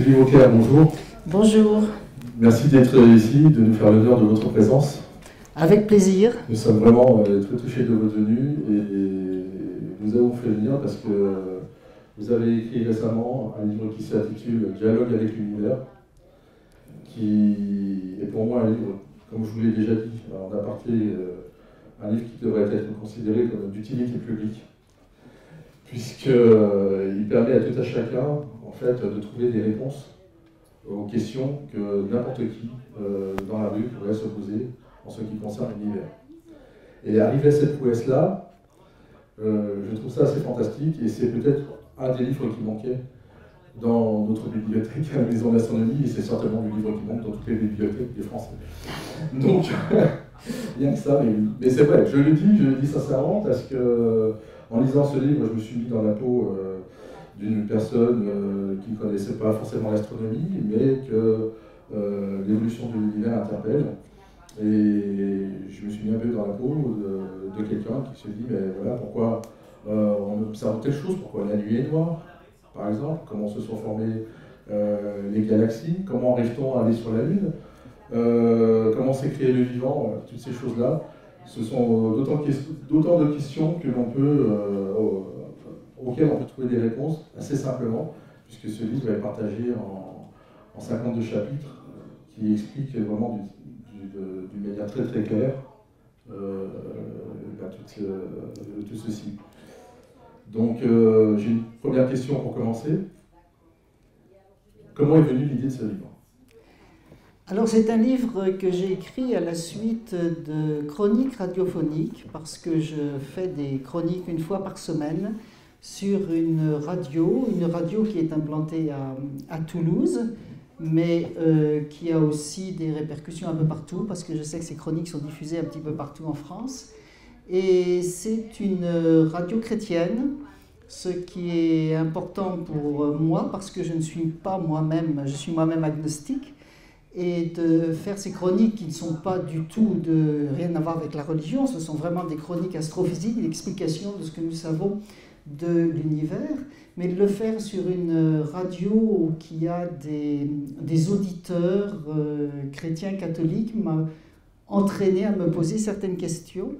Sylvie Vauclair, bonjour. Bonjour. Merci d'être ici, de nous faire l'honneur de votre présence. Avec plaisir. Nous sommes vraiment très touchés de votre venue et nous avons fait venir parce que vous avez écrit récemment un livre qui s'intitule Dialogue avec l'univers, qui est pour moi un livre, comme je vous l'ai déjà dit, en aparté, un livre qui devrait être considéré comme d'utilité publique, puisqu'il permet à tout à chacun en fait, de trouver des réponses aux questions que n'importe qui dans la rue pourrait se poser en ce qui concerne l'univers. Et arrivé à cette prouesse-là, je trouve ça assez fantastique et c'est peut-être un des livres qui manquait dans notre bibliothèque à la Maison de l'Astronomie et c'est certainement le livre qui manque dans toutes les bibliothèques des Français. Donc, rien que ça, mais c'est vrai, je le dis sincèrement parce que en lisant ce livre, je me suis mis dans la peau d'une personne qui ne connaissait pas forcément l'astronomie, mais que l'évolution de l'univers interpelle. Et je me suis mis un peu dans la peau de quelqu'un qui se dit, mais voilà, pourquoi on observe telle chose, pourquoi la nuit est noire, par exemple, comment se sont formées les galaxies, comment arrive-t-on à aller sur la Lune, comment s'est créé le vivant, toutes ces choses-là. Ce sont d'autant de questions que l'on peut, auxquelles on peut trouver des réponses assez simplement, puisque ce livre est partagé en 52 chapitres qui expliquent vraiment d'une manière très très claire tout ceci. Donc j'ai une première question pour commencer. Comment est venue l'idée de ce livre ? Alors c'est un livre que j'ai écrit à la suite de chroniques radiophoniques parce que je fais des chroniques une fois par semaine sur une radio qui est implantée à Toulouse, mais qui a aussi des répercussions un peu partout parce que je sais que ces chroniques sont diffusées un petit peu partout en France. Et c'est une radio chrétienne, ce qui est important pour moi parce que je ne suis pas moi-même, je suis moi-même agnostique. Et de faire ces chroniques qui ne sont pas du tout rien à voir avec la religion, ce sont vraiment des chroniques astrophysiques, l'explication de ce que nous savons de l'univers, mais de le faire sur une radio qui a des auditeurs chrétiens catholiques m'a entraîné à me poser certaines questions.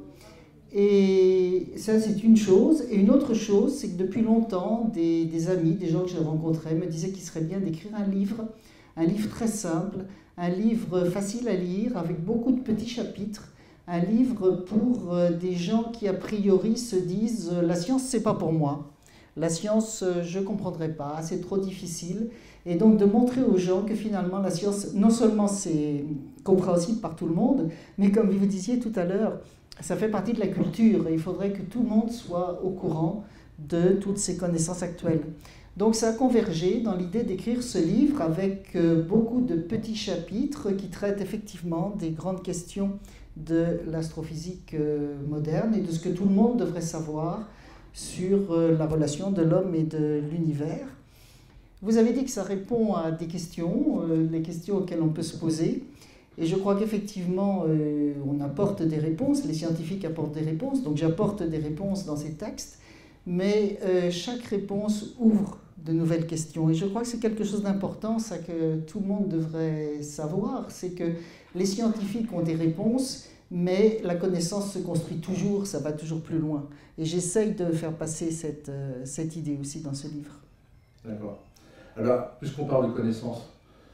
Et ça, c'est une chose. Et une autre chose, c'est que depuis longtemps, des amis, des gens que j'ai rencontrés me disaient qu'il serait bien d'écrire un livre très simple, un livre facile à lire, avec beaucoup de petits chapitres, un livre pour des gens qui a priori se disent « la science, c'est pas pour moi, la science, je comprendrai pas, c'est trop difficile ». Et donc de montrer aux gens que finalement la science, non seulement c'est compréhensible par tout le monde, mais comme vous disiez tout à l'heure, ça fait partie de la culture et il faudrait que tout le monde soit au courant de toutes ces connaissances actuelles. Donc ça a convergé dans l'idée d'écrire ce livre avec beaucoup de petits chapitres qui traitent effectivement des grandes questions de l'astrophysique moderne et de ce que tout le monde devrait savoir sur la relation de l'homme et de l'univers. Vous avez dit que ça répond à des questions, les questions auxquelles on peut se poser. Et je crois qu'effectivement, on apporte des réponses, les scientifiques apportent des réponses, donc j'apporte des réponses dans ces textes. Mais chaque réponse ouvre de nouvelles questions. Et je crois que c'est quelque chose d'important, ça que tout le monde devrait savoir, c'est que les scientifiques ont des réponses, mais la connaissance se construit toujours, ça va toujours plus loin. Et j'essaye de faire passer cette idée aussi dans ce livre. D'accord. Alors, puisqu'on parle de connaissance,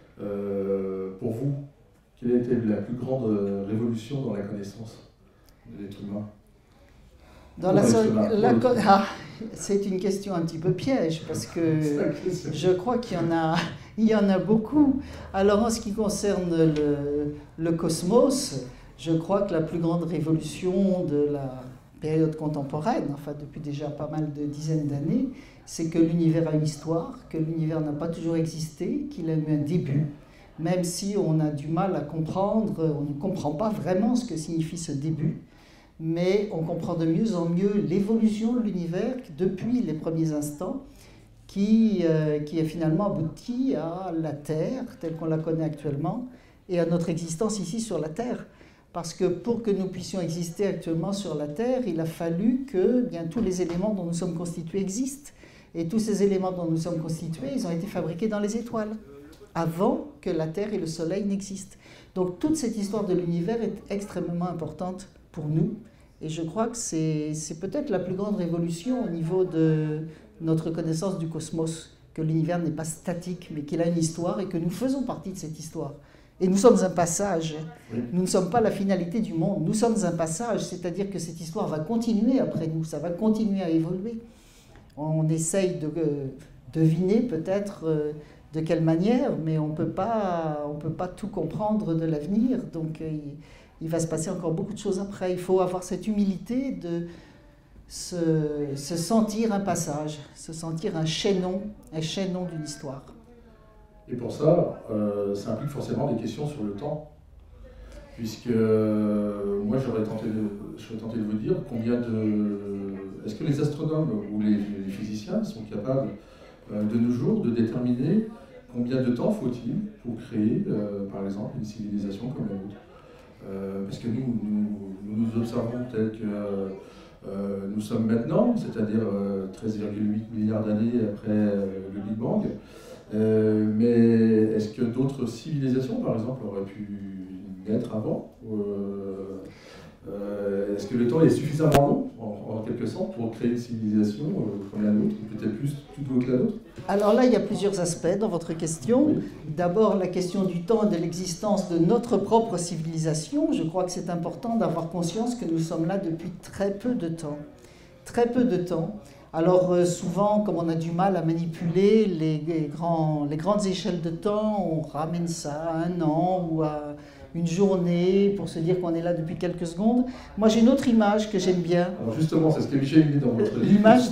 pour vous, quelle a été la plus grande révolution dans la connaissance de l'être humain ? C'est une question un petit peu piège parce que je crois qu'il y en a beaucoup. Alors en ce qui concerne le cosmos, je crois que la plus grande révolution de la période contemporaine, enfin depuis déjà pas mal de dizaines d'années, c'est que l'univers a une histoire, que l'univers n'a pas toujours existé, qu'il a eu un début. Même si on a du mal à comprendre, on ne comprend pas vraiment ce que signifie ce début. Mais on comprend de mieux en mieux l'évolution de l'univers depuis les premiers instants qui a finalement abouti à la Terre telle qu'on la connaît actuellement et à notre existence ici sur la Terre. Parce que pour que nous puissions exister actuellement sur la Terre, il a fallu que bien, tous les éléments dont nous sommes constitués existent. Et tous ces éléments dont nous sommes constitués, ils ont été fabriqués dans les étoiles. avant que la Terre et le Soleil n'existent. Donc toute cette histoire de l'univers est extrêmement importante pour nous. Et je crois que c'est peut-être la plus grande révolution au niveau de notre connaissance du cosmos, que l'univers n'est pas statique, mais qu'il a une histoire et que nous faisons partie de cette histoire. Et nous sommes un passage. Oui. Nous ne sommes pas la finalité du monde. Nous sommes un passage, c'est-à-dire que cette histoire va continuer après nous, ça va continuer à évoluer. On essaye de deviner peut-être de quelle manière, mais on ne peut pas tout comprendre de l'avenir. Donc il va se passer encore beaucoup de choses après. Il faut avoir cette humilité de se sentir un passage, se sentir un chaînon d'une histoire. Et pour ça, ça implique forcément des questions sur le temps. Puisque moi, je serais tenté de vous dire est-ce que les astronomes ou les physiciens sont capables de nos jours de déterminer combien de temps faut-il pour créer, par exemple, une civilisation comme la nôtre. Parce que nous observons tel que nous sommes maintenant, c'est-à-dire 13,8 milliards d'années après le Big Bang. Mais est-ce que d'autres civilisations, par exemple, auraient pu naître avant Est-ce que le temps est suffisamment long, en quelque sorte, pour créer une civilisation comme la nôtre, ou peut-être plus toute autre que la nôtre? Alors là, il y a plusieurs aspects dans votre question. Oui. D'abord, la question du temps et de l'existence de notre propre civilisation. Je crois que c'est important d'avoir conscience que nous sommes là depuis très peu de temps. Très peu de temps. Alors souvent, comme on a du mal à manipuler les grandes échelles de temps, on ramène ça à un an ou à une journée pour se dire qu'on est là depuis quelques secondes. Moi, j'ai une autre image que j'aime bien. Alors justement, c'est ce que Michel met dans votre livre. L'image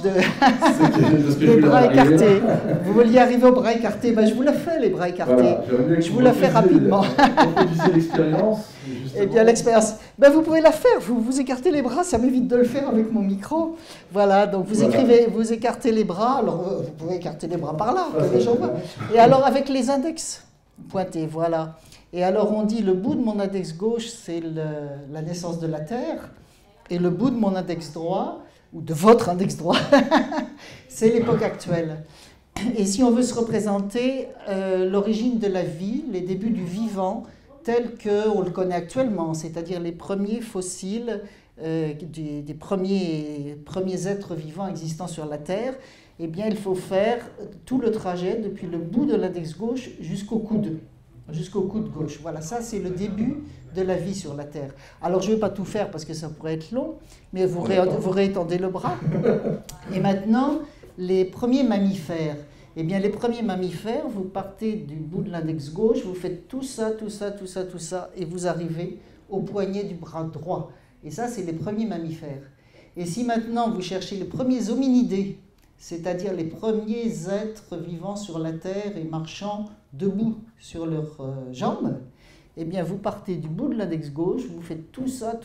de bras écartés. Vous vouliez arriver au bras écarté, ben, je vous la fais, les bras écartés. Voilà, je vous la fais rapidement. Reproduisez l'expérience. Eh bien, l'expérience. Ben, vous pouvez la faire. Vous écartez les bras, ça m'évite de le faire avec mon micro. Voilà, donc vous écrivez, vous écartez les bras. Alors, vous pouvez écarter les bras par là, que les gens voient. Et alors, avec les index pointés, voilà. Et alors, on dit le bout de mon index gauche, c'est la naissance de la Terre. Et le bout de mon index droit, ou de votre index droit, c'est l'époque actuelle. Et si on veut se représenter l'origine de la vie, les débuts du vivant, tel qu'on le connaît actuellement, c'est-à-dire les premiers fossiles des premiers êtres vivants existants sur la Terre, eh bien, il faut faire tout le trajet depuis le bout de l'index gauche jusqu'au coude gauche. Voilà, ça c'est le début de la vie sur la Terre. Alors je ne vais pas tout faire parce que ça pourrait être long, mais vous réétendez le bras. Et maintenant, les premiers mammifères. Eh bien, les premiers mammifères, vous partez du bout de l'index gauche, vous faites tout ça, et vous arrivez au poignet du bras droit. Et ça, c'est les premiers mammifères. Et si maintenant vous cherchez les premiers hominidés, c'est-à-dire les premiers êtres vivant sur la Terre et marchant debout sur leurs jambes, eh bien, vous partez du bout de l'index gauche, vous faites tout ça,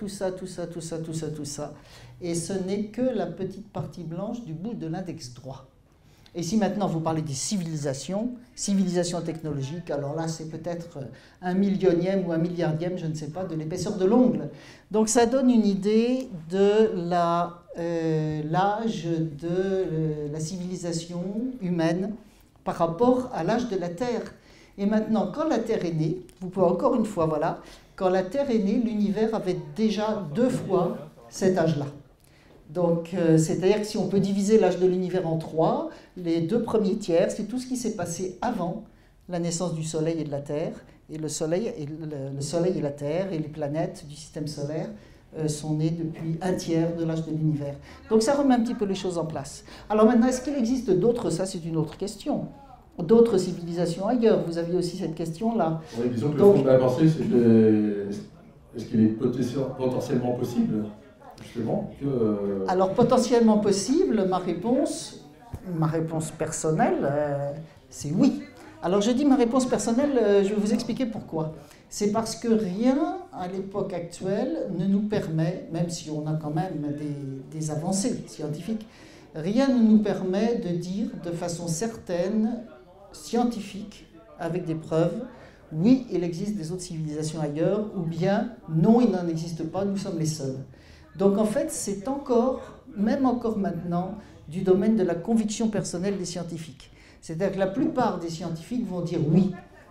et ce n'est que la petite partie blanche du bout de l'index droit. Et si maintenant vous parlez des civilisations technologiques, alors là c'est peut-être 1 millionième ou 1 milliardième, je ne sais pas, de l'épaisseur de l'ongle. Donc ça donne une idée de l'âge de la civilisation humaine par rapport à l'âge de la Terre. Et maintenant, quand la Terre est née, vous pouvez encore une fois, voilà, quand la Terre est née, l'univers avait déjà 2 fois cet âge-là. Donc, c'est-à-dire que si on peut diviser l'âge de l'univers en 3, les 2 premiers tiers, c'est tout ce qui s'est passé avant la naissance du Soleil et de la Terre. Et le Soleil et la Terre et les planètes du système solaire sont nées depuis 1 tiers de l'âge de l'univers. Donc, ça remet un petit peu les choses en place. Alors maintenant, est-ce qu'il existe d'autres? Ça, c'est une autre question. D'autres civilisations ailleurs? Vous aviez aussi cette question-là. Oui, disons que le fond de la pensée, c'est est-ce qu'il est potentiellement possible justement que... Alors potentiellement possible, ma réponse personnelle, c'est oui. Alors je dis ma réponse personnelle, je vais vous expliquer pourquoi. C'est parce que rien à l'époque actuelle ne nous permet, même si on a quand même des avancées scientifiques, rien ne nous permet de dire de façon certaine, scientifique, avec des preuves, oui, il existe des autres civilisations ailleurs, ou bien non, il n'en existe pas, nous sommes les seuls. Donc en fait, c'est même encore maintenant, du domaine de la conviction personnelle des scientifiques. C'est-à-dire que la plupart des scientifiques vont dire oui.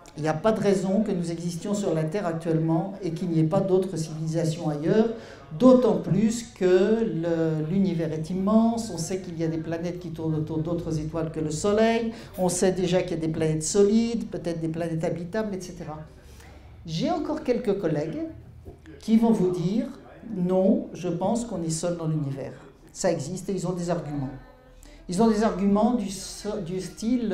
Il n'y a pas de raison que nous existions sur la Terre actuellement et qu'il n'y ait pas d'autres civilisations ailleurs, d'autant plus que l'univers est immense, on sait qu'il y a des planètes qui tournent autour d'autres étoiles que le Soleil, on sait déjà qu'il y a des planètes solides, peut-être des planètes habitables, etc. J'ai encore quelques collègues qui vont vous dire « Non, je pense qu'on est seul dans l'univers. Ça existe et ils ont des arguments. » Ils ont des arguments du style...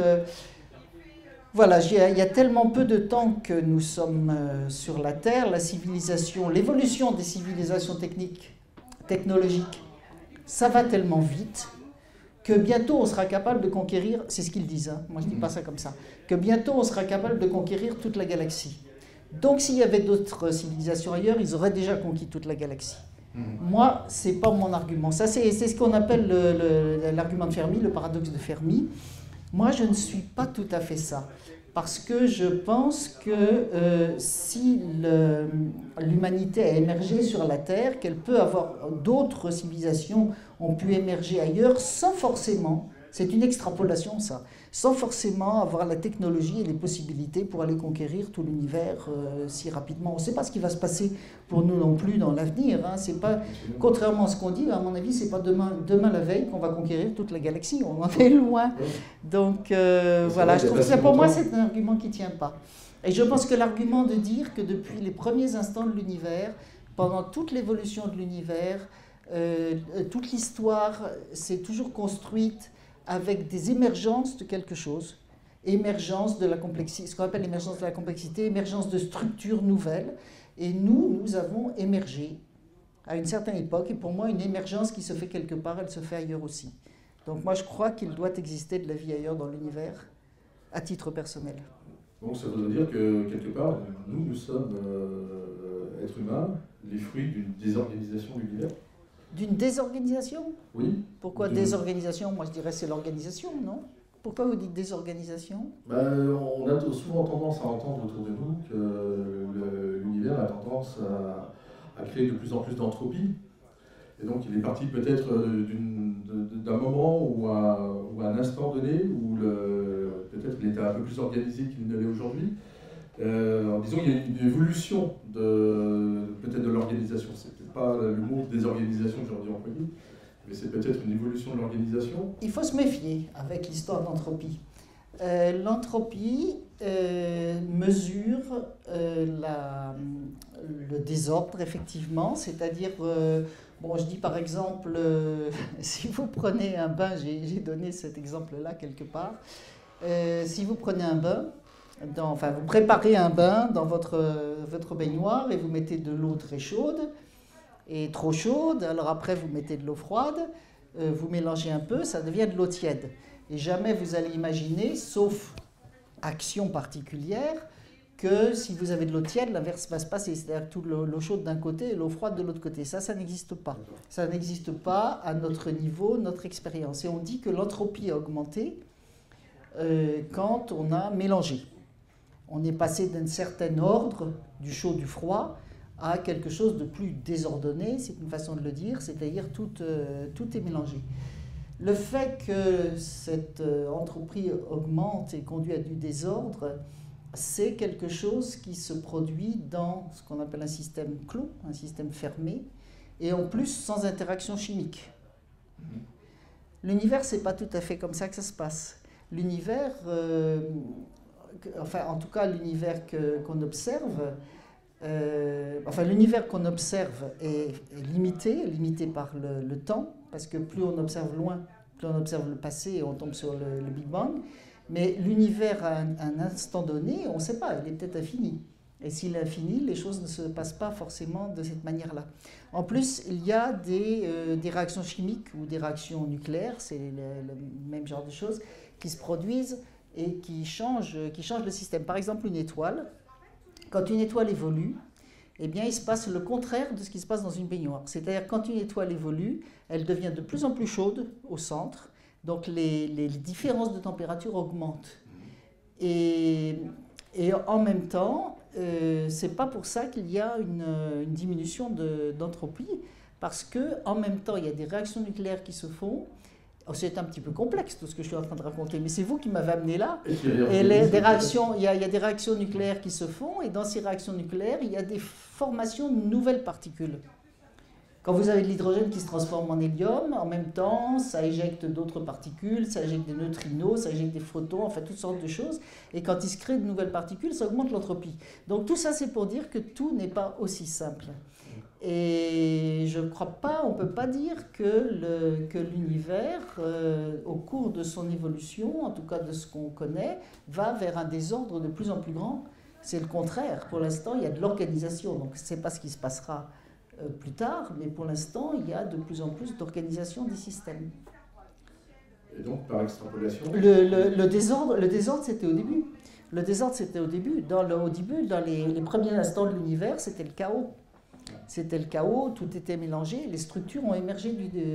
Voilà, il y a tellement peu de temps que nous sommes sur la Terre, la civilisation, l'évolution des civilisations technologiques, ça va tellement vite que bientôt on sera capable de conquérir, c'est ce qu'ils disent, hein, moi je ne dis pas ça comme ça, que bientôt on sera capable de conquérir toute la galaxie. Donc s'il y avait d'autres civilisations ailleurs, ils auraient déjà conquis toute la galaxie. Moi, ce n'est pas mon argument. Ça, c'est ce qu'on appelle l'argument de Fermi, le paradoxe de Fermi. Moi, je ne suis pas tout à fait ça. Parce que je pense que si l'humanité a émergé sur la Terre, qu'elle peut avoir d'autres civilisations ont pu émerger ailleurs sans forcément, c'est une extrapolation ça, sans forcément avoir la technologie et les possibilités pour aller conquérir tout l'univers si rapidement. On ne sait pas ce qui va se passer pour nous non plus dans l'avenir. Hein. C'est pas, contrairement à ce qu'on dit, à mon avis, c'est pas demain la veille qu'on va conquérir toute la galaxie. On en est loin. Donc voilà, je trouve que pour moi, c'est un argument qui ne tient pas. Et je pense que l'argument de dire que depuis les premiers instants de l'univers, pendant toute l'évolution de l'univers, toute l'histoire s'est toujours construite avec des émergences de quelque chose, émergence de la complexité, ce qu'on appelle l'émergence de la complexité, émergence de structures nouvelles, et nous avons émergé à une certaine époque, et pour moi, une émergence qui se fait quelque part, elle se fait ailleurs aussi. Donc moi, je crois qu'il doit exister de la vie ailleurs dans l'univers, à titre personnel. Donc ça veut dire que, quelque part, nous sommes, êtres humains, les fruits d'une désorganisation de l'univers. D'une désorganisation? Oui. Pourquoi désorganisation? Moi, je dirais c'est l'organisation, non? Pourquoi vous dites désorganisation? On a souvent tendance à entendre autour de nous que l'univers a tendance à créer de plus en plus d'entropie. Et donc il est parti peut-être d'un moment ou à un instant donné où peut-être il était un peu plus organisé qu'il ne l'est aujourd'hui. Disons qu'il y a une évolution peut-être de l'organisation. C'est peut-être pas le mot désorganisation que j'aurais dû employer, mais c'est peut-être une évolution de l'organisation. Il faut se méfier avec l'histoire d'entropie. L'entropie mesure le désordre, effectivement, c'est-à-dire, bon, je dis par exemple, si vous prenez un bain, j'ai donné cet exemple-là quelque part, si vous prenez un bain, enfin, vous préparez un bain dans votre baignoire et vous mettez de l'eau très chaude et trop chaude, alors après vous mettez de l'eau froide, vous mélangez un peu, ça devient de l'eau tiède. Et jamais vous allez imaginer, sauf action particulière, que si vous avez de l'eau tiède, l'inverse va se passer, c'est-à-dire toute l'eau chaude d'un côté et l'eau froide de l'autre côté. Ça n'existe pas. Ça n'existe pas à notre niveau, notre expérience. Et on dit que l'entropie a augmenté quand on a mélangé. On est passé d'un certain ordre, du chaud, du froid, à quelque chose de plus désordonné, c'est une façon de le dire, c'est-à-dire tout est mélangé. Le fait que cette entropie augmente et conduit à du désordre, c'est quelque chose qui se produit dans ce qu'on appelle un système clos, un système fermé, et en plus sans interaction chimique. L'univers, c'est pas tout à fait comme ça que ça se passe. L'univers, enfin en tout cas l'univers qu'on observe, l'univers qu'on observe est limité par le temps, parce que plus on observe loin, plus on observe le passé et on tombe sur le Big Bang. Mais l'univers, à un instant donné, on ne sait pas, il est peut-être infini. Et s'il est infini, les choses ne se passent pas forcément de cette manière-là. En plus, il y a des réactions chimiques ou des réactions nucléaires, c'est le même genre de choses, qui se produisent et qui changent le système. Par exemple, une étoile, quand une étoile évolue, eh bien, il se passe le contraire de ce qui se passe dans une baignoire. C'est-à-dire, quand une étoile évolue, elle devient de plus en plus chaude au centre, donc les différences de température augmentent. Et en même temps, c'est pas pour ça qu'il y a une diminution d'entropie, parce qu'en même temps, il y a des réactions nucléaires qui se font, Oh, c'est un petit peu complexe tout ce que je suis en train de raconter, mais c'est vous qui m'avez amené là. Et il y a des réactions nucléaires qui se font, et dans ces réactions nucléaires, il y a des formations de nouvelles particules. Quand vous avez de l'hydrogène qui se transforme en hélium, en même temps, ça éjecte d'autres particules, ça éjecte des neutrinos, ça éjecte des photons, enfin toutes sortes de choses. Et quand il se crée de nouvelles particules, ça augmente l'entropie. Donc tout ça, c'est pour dire que tout n'est pas aussi simple. Et je ne crois pas, on ne peut pas dire que l'univers, au cours de son évolution, en tout cas de ce qu'on connaît, va vers un désordre de plus en plus grand. C'est le contraire. Pour l'instant, il y a de l'organisation. Donc, je ne sais pas ce qui se passera plus tard, mais pour l'instant, il y a de plus en plus d'organisation des systèmes. Et donc, par extrapolation... Le désordre, c'était au début. Le désordre, c'était au début. Dans les premiers instants de l'univers, c'était le chaos. C'était le chaos, tout était mélangé, les structures ont émergé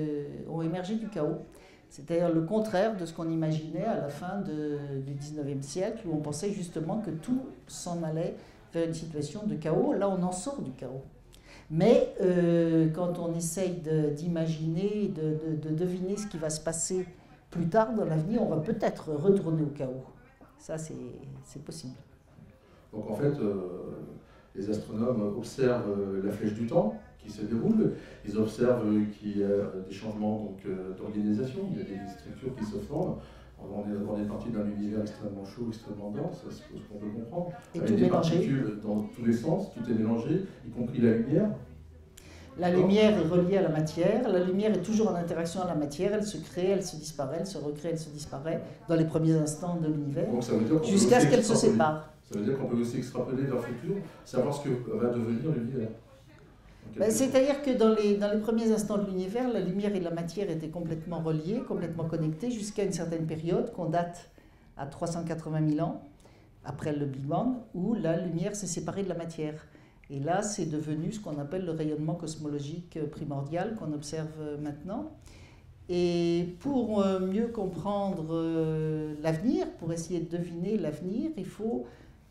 du chaos. C'est d'ailleurs le contraire de ce qu'on imaginait à la fin du 19e siècle, où on pensait justement que tout s'en allait vers une situation de chaos. Là, on en sort du chaos. Mais quand on essaye d'imaginer, de deviner ce qui va se passer plus tard dans l'avenir, on va peut-être retourner au chaos. Ça, c'est possible. Donc en fait, les astronomes observent la flèche du temps qui se déroule, ils observent qu'il y a des changements d'organisation, il y a des structures qui se forment. On est parti d'un univers extrêmement chaud, extrêmement dense, c'est ce qu'on peut comprendre. Et avec des particules dans tous les sens, tout est mélangé, y compris la lumière. La lumière est reliée à la matière, la lumière est toujours en interaction avec la matière, elle se crée, elle se disparaît, elle se recrée, elle se disparaît dans les premiers instants de l'univers, jusqu'à ce qu'elle se sépare. Ça veut dire qu'on peut aussi extrapoler vers le futur, savoir ce que va devenir l'univers. C'est-à-dire que dans les premiers instants de l'univers, la lumière et la matière étaient complètement reliées, complètement connectées, jusqu'à une certaine période qu'on date à 380 000 ans, après le Big Bang, où la lumière s'est séparée de la matière. Et là, c'est devenu ce qu'on appelle le rayonnement cosmologique primordial qu'on observe maintenant. Et pour mieux comprendre l'avenir, pour essayer de deviner l'avenir, il faut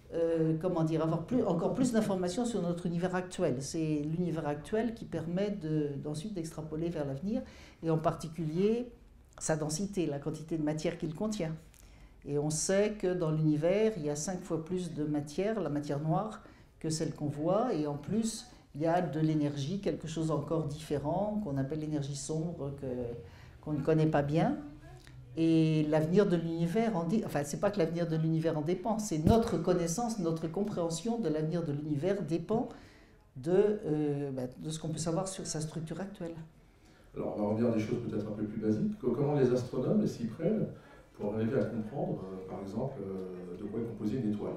avoir encore plus d'informations sur notre univers actuel. C'est l'univers actuel qui permet ensuite d'extrapoler vers l'avenir, et en particulier sa densité, la quantité de matière qu'il contient. Et on sait que dans l'univers, il y a 5 fois plus de matière, la matière noire, que celle qu'on voit, et en plus, il y a de l'énergie, quelque chose encore différent, qu'on appelle l'énergie sombre, qu'on ne connaît pas bien. Et l'avenir de l'univers c'est pas que l'avenir de l'univers en dépend, c'est notre connaissance, notre compréhension de l'avenir de l'univers dépend de ce qu'on peut savoir sur sa structure actuelle. Alors, on va revenir à des choses peut-être un peu plus basiques. Comment les astronomes s'y prennent pour arriver à comprendre, par exemple, de quoi est composée une étoile?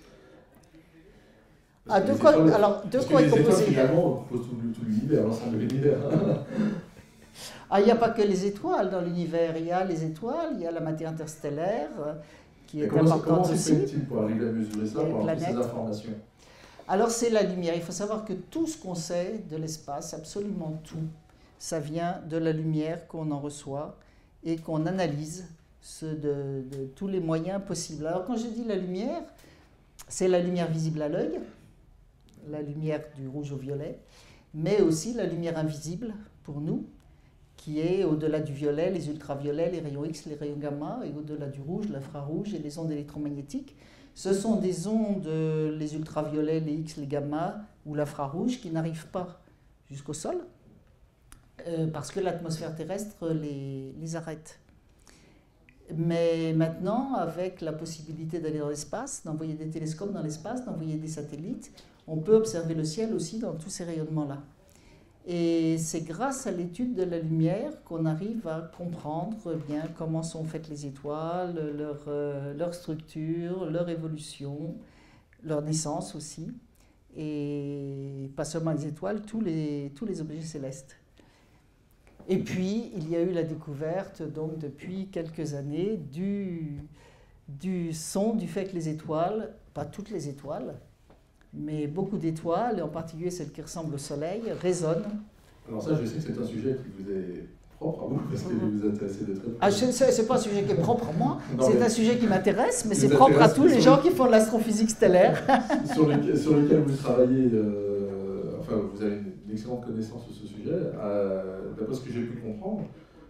De quoi est composée? Finalement, on compose tout l'univers, l'ensemble de l'univers. Il n'y a pas que les étoiles dans l'univers, il y a les étoiles, il y a la matière interstellaire qui est importante aussi. Comment se fait-il pour arriver à mesurer ça, pour avoir toutes ces informations? Alors c'est la lumière. Il faut savoir que tout ce qu'on sait de l'espace, absolument tout, ça vient de la lumière qu'on en reçoit et qu'on analyse de tous les moyens possibles. Alors quand je dis la lumière, c'est la lumière visible à l'œil, la lumière du rouge au violet, mais aussi la lumière invisible pour nous, qui est au-delà du violet, les ultraviolets, les rayons X, les rayons gamma, et au-delà du rouge, l'infrarouge et les ondes électromagnétiques. Ce sont des ondes, les ultraviolets, les X, les gamma ou l'infrarouge, qui n'arrivent pas jusqu'au sol, parce que l'atmosphère terrestre les arrête. Mais maintenant, avec la possibilité d'aller dans l'espace, d'envoyer des télescopes dans l'espace, d'envoyer des satellites, on peut observer le ciel aussi dans tous ces rayonnements-là. Et c'est grâce à l'étude de la lumière qu'on arrive à comprendre bien comment sont faites les étoiles, leur structure, leur évolution, leur naissance aussi. Et pas seulement les étoiles, tous les objets célestes. Et puis, il y a eu la découverte, donc depuis quelques années, du fait que les étoiles, pas toutes les étoiles, mais beaucoup d'étoiles, et en particulier celles qui ressemblent au Soleil, résonnent. Alors ça, je sais que c'est un sujet qui vous est propre à vous, parce que vous vous intéressez de très près. C'est pas un sujet qui est propre à moi, c'est un sujet qui m'intéresse, mais c'est propre à tous les gens qui font de l'astrophysique stellaire. sur lequel vous travaillez, vous avez une excellente connaissance sur ce sujet. D'après ce que j'ai pu comprendre,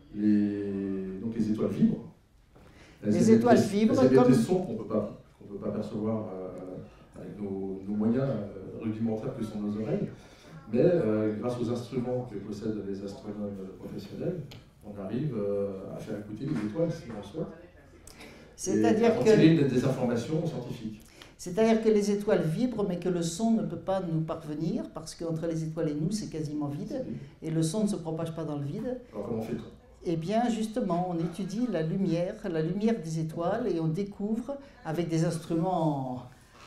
donc les étoiles vibrent. Les étoiles vibrent elles émettent comme... des sons qu'on ne peut pas percevoir avec nos moyens rudimentaires que sont nos oreilles. Mais grâce aux instruments que possèdent les astronomes professionnels, on arrive à faire écouter les étoiles si on le souhaite. C'est-à-dire que... tirer des informations scientifiques. C'est-à-dire que les étoiles vibrent, mais que le son ne peut pas nous parvenir, parce qu'entre les étoiles et nous, c'est quasiment vide, et le son ne se propage pas dans le vide. Alors comment fait-on ? Eh bien, justement, on étudie la lumière des étoiles, et on découvre, avec des instruments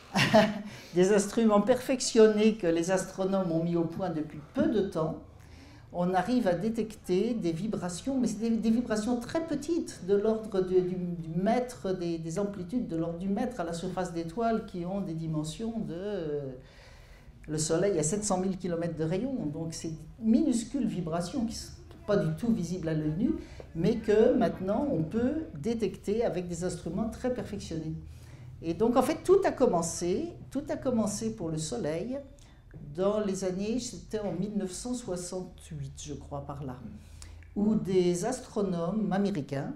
perfectionnés que les astronomes ont mis au point depuis peu de temps, on arrive à détecter des vibrations, mais c'est des vibrations très petites, de l'ordre du mètre, des amplitudes de l'ordre du mètre à la surface d'étoiles qui ont des dimensions de... Le Soleil a 700 000 km de rayon, donc c'est minuscules vibrations qui ne sont pas du tout visibles à l'œil nu, mais que maintenant on peut détecter avec des instruments très perfectionnés. Et donc en fait tout a commencé pour le Soleil dans les années, c'était en 1968 je crois par là, où des astronomes américains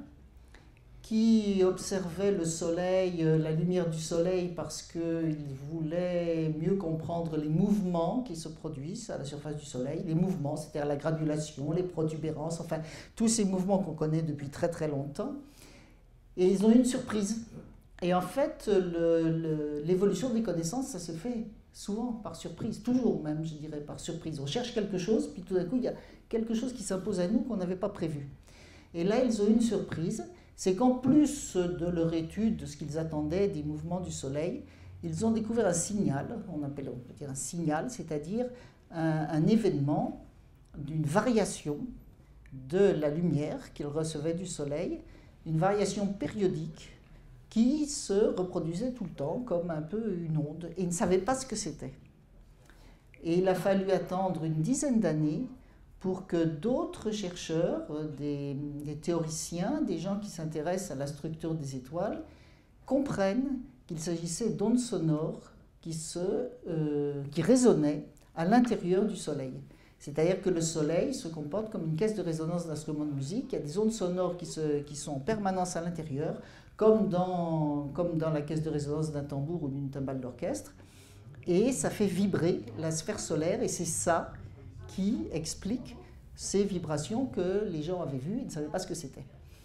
qui observaient le Soleil, la lumière du Soleil parce qu'ils voulaient mieux comprendre les mouvements qui se produisent à la surface du Soleil, les mouvements, c'est-à-dire la granulation, les protubérances, enfin tous ces mouvements qu'on connaît depuis très très longtemps, et ils ont eu une surprise. Et en fait, l'évolution des connaissances, ça se fait souvent par surprise, toujours même, je dirais, par surprise. On cherche quelque chose, puis tout d'un coup, il y a quelque chose qui s'impose à nous qu'on n'avait pas prévu. Et là, ils ont eu une surprise, c'est qu'en plus de leur étude, de ce qu'ils attendaient des mouvements du Soleil, ils ont découvert un signal, on peut dire un signal, c'est-à-dire un événement d'une variation de la lumière qu'ils recevaient du Soleil, une variation périodique, qui se reproduisait tout le temps comme un peu une onde, et ils ne savaient pas ce que c'était. Et il a fallu attendre une dizaine d'années pour que d'autres chercheurs, des théoriciens, des gens qui s'intéressent à la structure des étoiles, comprennent qu'il s'agissait d'ondes sonores qui résonnaient à l'intérieur du Soleil. C'est-à-dire que le Soleil se comporte comme une caisse de résonance d'instruments de musique. Il y a des ondes sonores qui sont en permanence à l'intérieur, comme dans la caisse de résonance d'un tambour ou d'une timbale d'orchestre. Et ça fait vibrer la sphère solaire, et c'est ça qui explique ces vibrations que les gens avaient vues et ne savaient pas ce que c'était.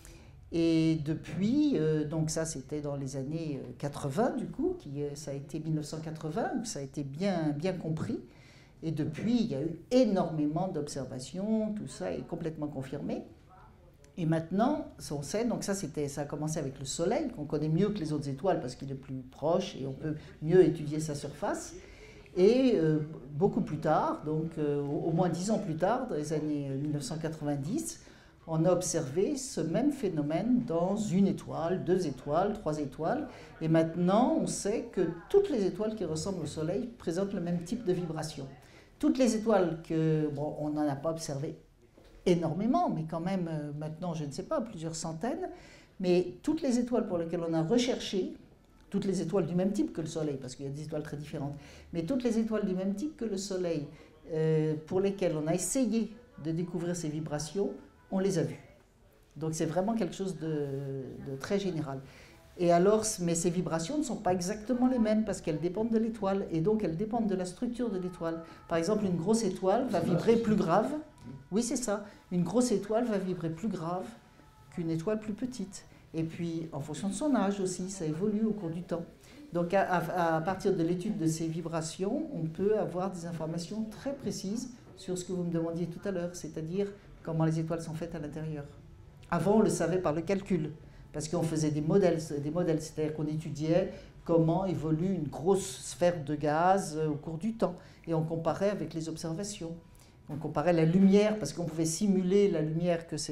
Et depuis, donc ça c'était dans les années 80 du coup, ça a été 1980, où ça a été bien compris. Et depuis, il y a eu énormément d'observations, tout ça est complètement confirmé. Et maintenant, on sait, donc ça a commencé avec le Soleil, qu'on connaît mieux que les autres étoiles parce qu'il est plus proche et on peut mieux étudier sa surface. Et beaucoup plus tard, donc au moins 10 ans plus tard, dans les années 1990, on a observé ce même phénomène dans une étoile, 2 étoiles, 3 étoiles. Et maintenant, on sait que toutes les étoiles qui ressemblent au Soleil présentent le même type de vibration. Toutes les étoiles on n'en a pas observé énormément, mais quand même, maintenant, je ne sais pas, plusieurs centaines, mais toutes les étoiles pour lesquelles on a recherché, toutes les étoiles du même type que le Soleil, parce qu'il y a des étoiles très différentes, mais toutes les étoiles du même type que le Soleil, pour lesquelles on a essayé de découvrir ces vibrations, on les a vues. Donc c'est vraiment quelque chose de très général. Et alors, mais ces vibrations ne sont pas exactement les mêmes parce qu'elles dépendent de l'étoile et donc elles dépendent de la structure de l'étoile. Par exemple, une grosse étoile va vibrer plus grave. Oui, c'est ça. Une grosse étoile va vibrer plus grave qu'une étoile plus petite. Et puis, en fonction de son âge aussi, ça évolue au cours du temps. Donc, à partir de l'étude de ces vibrations, on peut avoir des informations très précises sur ce que vous me demandiez tout à l'heure, c'est-à-dire comment les étoiles sont faites à l'intérieur. Avant, on le savait par le calcul. Parce qu'on faisait des modèles, c'est-à-dire qu'on étudiait comment évolue une grosse sphère de gaz au cours du temps. Et on comparait avec les observations. On comparait la lumière, parce qu'on pouvait simuler la lumière que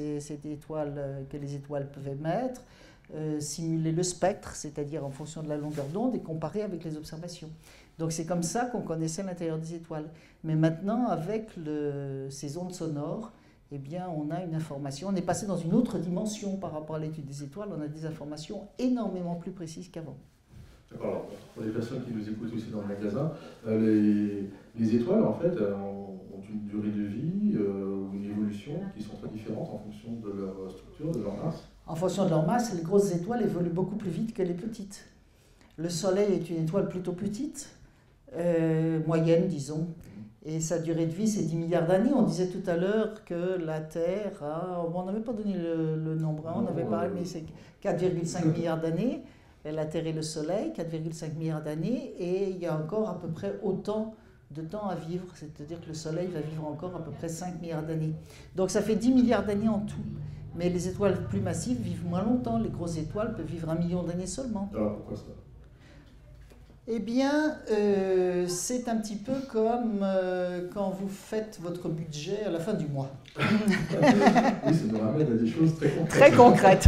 les étoiles peuvent émettre, simuler le spectre, c'est-à-dire en fonction de la longueur d'onde, et comparer avec les observations. Donc c'est comme ça qu'on connaissait l'intérieur des étoiles. Mais maintenant, avec ces ondes sonores, eh bien, on a une information, on est passé dans une autre dimension par rapport à l'étude des étoiles, on a des informations énormément plus précises qu'avant. D'accord, alors pour les personnes qui nous écoutent aussi dans le magasin, les étoiles en fait ont une durée de vie ou une évolution qui sont très différentes en fonction de leur structure, de leur masse. En fonction de leur masse, les grosses étoiles évoluent beaucoup plus vite que les petites. Le Soleil est une étoile plutôt petite, moyenne disons, et sa durée de vie c'est 10 milliards d'années. On disait tout à l'heure que la Terre a, bon, on n'avait pas donné le nombre, hein, on avait parlé, mais c'est 4,5 milliards d'années. La Terre et le Soleil, 4,5 milliards d'années, et il y a encore à peu près autant de temps à vivre, c'est-à-dire que le Soleil va vivre encore à peu près 5 milliards d'années. Donc ça fait 10 milliards d'années en tout. Mais les étoiles plus massives vivent moins longtemps, les grosses étoiles peuvent vivre 1 million d'années seulement. Alors pourquoi ça? Eh bien, c'est un petit peu comme quand vous faites votre budget à la fin du mois. Oui, ça nous ramène à des choses très concrètes. Très concrètes.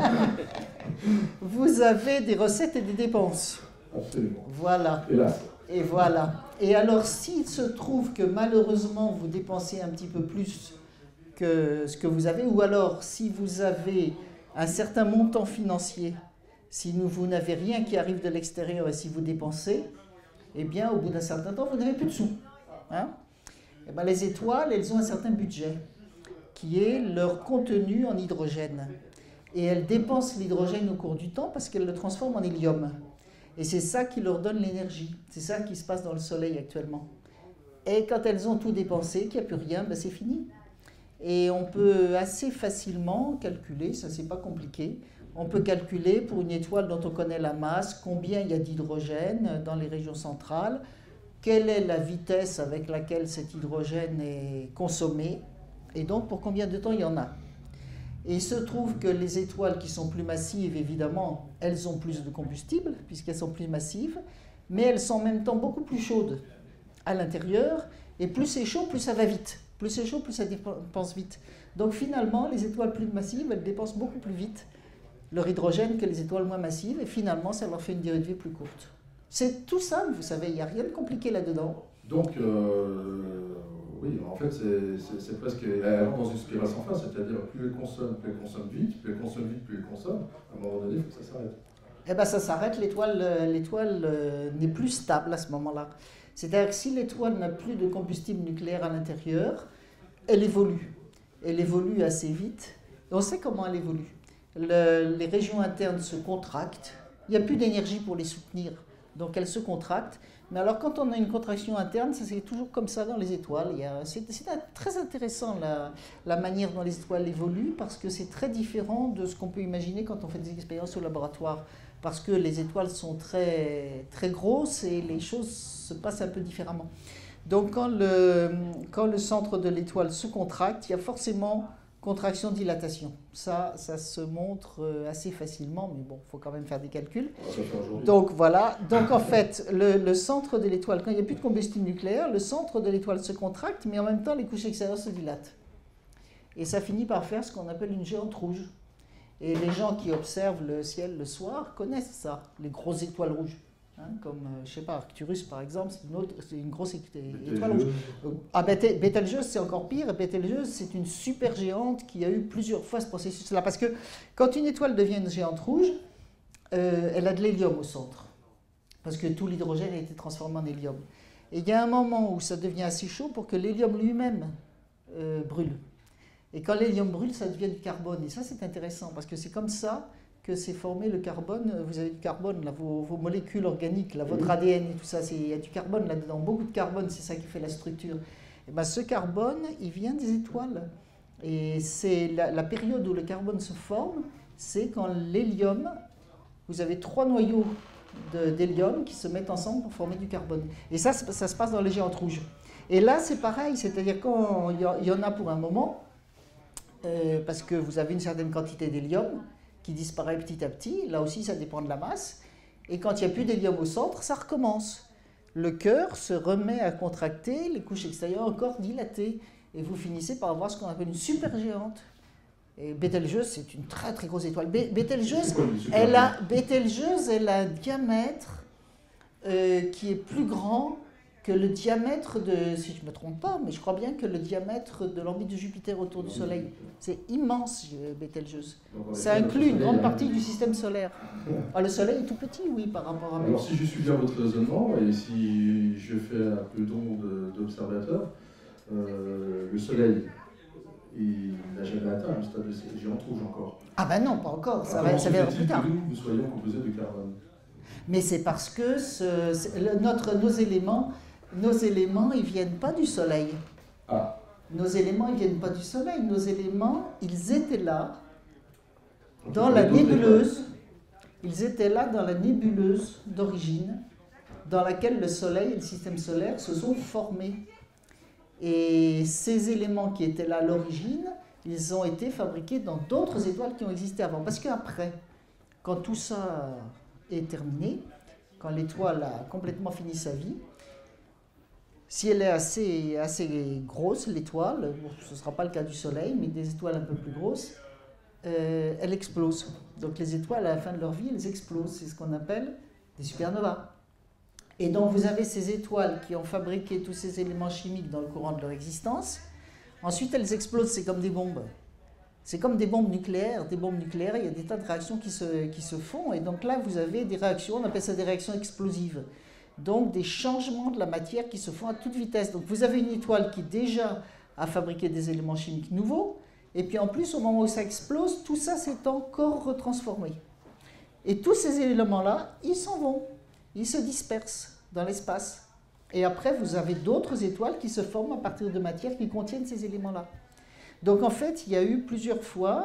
Vous avez des recettes et des dépenses. Absolument. Voilà. Hélas. Et voilà. Et alors, s'il se trouve que malheureusement vous dépensez un petit peu plus que ce que vous avez, ou alors si vous avez un certain montant financier, si vous n'avez rien qui arrive de l'extérieur et si vous dépensez, eh bien, au bout d'un certain temps, vous n'avez plus de sous. Hein? Eh bien, les étoiles, elles ont un certain budget, qui est leur contenu en hydrogène. Et elles dépensent l'hydrogène au cours du temps parce qu'elles le transforment en hélium. Et c'est ça qui leur donne l'énergie. C'est ça qui se passe dans le Soleil actuellement. Et quand elles ont tout dépensé, qu'il n'y a plus rien, ben c'est fini. Et on peut assez facilement calculer, ça c'est pas compliqué, on peut calculer pour une étoile dont on connaît la masse, combien il y a d'hydrogène dans les régions centrales, quelle est la vitesse avec laquelle cet hydrogène est consommé, et donc pour combien de temps il y en a. Et il se trouve que les étoiles qui sont plus massives, évidemment, elles ont plus de combustible, puisqu'elles sont plus massives, mais elles sont en même temps beaucoup plus chaudes à l'intérieur, et plus c'est chaud, plus ça va vite. Plus c'est chaud, plus ça dépense vite. Donc finalement, les étoiles plus massives, elles dépensent beaucoup plus vite leur hydrogène que les étoiles moins massives, et finalement, ça leur fait une durée de vie plus courte. C'est tout simple, vous savez, il n'y a rien de compliqué là-dedans. Donc, oui, en fait, c'est presque, elle rentre dans une spirale sans fin, c'est-à-dire plus elle consomme vite, plus elle consomme vite, plus elle consomme. À un moment donné, il faut que ça s'arrête. Eh bien, ça s'arrête, l'étoile n'est plus stable à ce moment-là. C'est-à-dire que si l'étoile n'a plus de combustible nucléaire à l'intérieur, elle évolue. Elle évolue assez vite. Et on sait comment elle évolue. Les régions internes se contractent. Il n'y a plus d'énergie pour les soutenir. Donc elles se contractent. Mais alors quand on a une contraction interne, ça c'est toujours comme ça dans les étoiles. C'est très intéressant la manière dont les étoiles évoluent parce que c'est très différent de ce qu'on peut imaginer quand on fait des expériences au laboratoire. Parce que les étoiles sont très, très grosses et les choses se passent un peu différemment. Donc quand le centre de l'étoile se contracte, il y a forcément contraction-dilatation. Ça se montre assez facilement, mais bon, il faut quand même faire des calculs. Donc voilà, donc en fait, le centre de l'étoile, quand il n'y a plus de combustible nucléaire, le centre de l'étoile se contracte, mais en même temps, les couches extérieures se dilatent. Et ça finit par faire ce qu'on appelle une géante rouge. Et les gens qui observent le ciel le soir connaissent ça, les grosses étoiles rouges. Hein, comme, je ne sais pas, Arcturus par exemple, c'est une grosse étoile rouge. Ah, Bételgeuse, c'est encore pire. Bételgeuse, c'est une super géante qui a eu plusieurs fois ce processus-là. Parce que quand une étoile devient une géante rouge, elle a de l'hélium au centre. Parce que tout l'hydrogène a été transformé en hélium. Et il y a un moment où ça devient assez chaud pour que l'hélium lui-même brûle. Et quand l'hélium brûle, ça devient du carbone. Et ça, c'est intéressant, parce que c'est comme ça que s'est formé le carbone. Vous avez du carbone, là, vos molécules organiques, là, votre ADN et tout ça, il y a du carbone là-dedans, beaucoup de carbone, c'est ça qui fait la structure. Et bien, ce carbone, il vient des étoiles. Et c'est la période où le carbone se forme, c'est quand l'hélium, vous avez 3 noyaux d'hélium qui se mettent ensemble pour former du carbone. Et ça se passe dans les géantes rouges. Et là, c'est pareil, c'est-à-dire quand il y en a pour un moment, parce que vous avez une certaine quantité d'hélium qui disparaît petit à petit, là aussi ça dépend de la masse, et quand il n'y a plus d'hélium au centre, ça recommence. Le cœur se remet à contracter, les couches extérieures encore dilatées, et vous finissez par avoir ce qu'on appelle une supergéante. Et Bételgeuse, c'est une très très grosse étoile. Bételgeuse, elle a un diamètre qui est plus grand que le diamètre de, si je ne me trompe pas, mais je crois bien que le diamètre de l'orbite de Jupiter autour du Soleil, c'est immense, Bételgeuse. Ça inclut une grande partie du système solaire. Ah, le Soleil est tout petit, oui, par rapport à... Alors si je suis bien votre raisonnement, et si je fais un peu d'onde d'observateur, le Soleil, il n'a jamais atteint le stade de géante rouge encore. Ah ben non, pas encore, ça viendra plus tard. Nous soyons composés de carbone. Mais c'est parce que nos éléments, ils ne viennent pas du Soleil. Ah. Nos éléments, ils ne viennent pas du Soleil. Nos éléments, ils étaient là, dans la nébuleuse. Ils étaient là dans la nébuleuse d'origine, dans laquelle le Soleil et le système solaire se sont formés. Et ces éléments qui étaient là à l'origine, ils ont été fabriqués dans d'autres étoiles qui ont existé avant. Parce qu'après, quand tout ça est terminé, quand l'étoile a complètement fini sa vie, si elle est assez grosse, l'étoile, bon, ce ne sera pas le cas du Soleil, mais des étoiles un peu plus grosses, elle explose. Donc les étoiles, à la fin de leur vie, elles explosent. C'est ce qu'on appelle des supernovas. Et donc vous avez ces étoiles qui ont fabriqué tous ces éléments chimiques dans le courant de leur existence. Ensuite, elles explosent, c'est comme des bombes. C'est comme des bombes nucléaires. Des bombes nucléaires, il y a des tas de réactions qui se font. Et donc là, vous avez des réactions, on appelle ça des réactions explosives. Donc des changements de la matière qui se font à toute vitesse. Donc vous avez une étoile qui déjà a fabriqué des éléments chimiques nouveaux. Et puis en plus, au moment où ça explose, tout ça s'est encore retransformé. Et tous ces éléments-là, ils s'en vont. Ils se dispersent dans l'espace. Et après, vous avez d'autres étoiles qui se forment à partir de matières qui contiennent ces éléments-là. Donc en fait, il y a eu plusieurs fois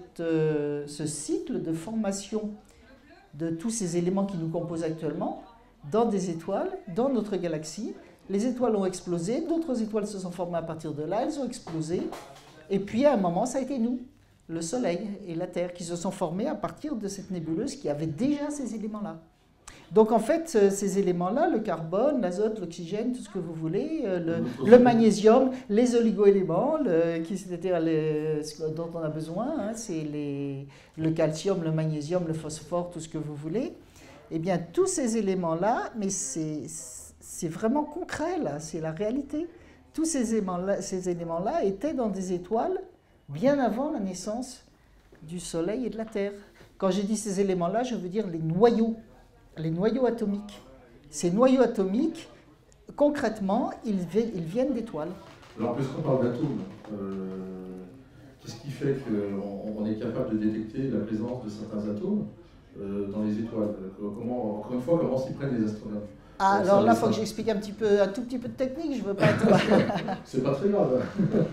ce cycle de formation de tous ces éléments qui nous composent actuellement dans des étoiles, dans notre galaxie. Les étoiles ont explosé, d'autres étoiles se sont formées à partir de là, elles ont explosé. Et puis à un moment, ça a été nous, le Soleil et la Terre, qui se sont formés à partir de cette nébuleuse qui avait déjà ces éléments-là. Donc en fait, ces éléments-là, le carbone, l'azote, l'oxygène, tout ce que vous voulez, le magnésium, les oligoéléments, c'est-à-dire ce dont on a besoin, hein, c'est le calcium, le magnésium, le phosphore, tout ce que vous voulez, eh bien tous ces éléments-là, mais c'est vraiment concret là, c'est la réalité. Tous ces éléments-là étaient dans des étoiles bien avant la naissance du Soleil et de la Terre. Quand j'ai dit ces éléments-là, je veux dire les noyaux atomiques. Ces noyaux atomiques, concrètement, ils viennent d'étoiles. Alors, puisqu'on parle d'atomes, qu'est-ce qui fait qu'on est capable de détecter la présence de certains atomes dans les étoiles? Encore une fois, comment s'y prennent les astronomes? Ah, alors là, il faut que j'explique un tout petit peu de technique, je ne veux pas être... C'est pas très grave.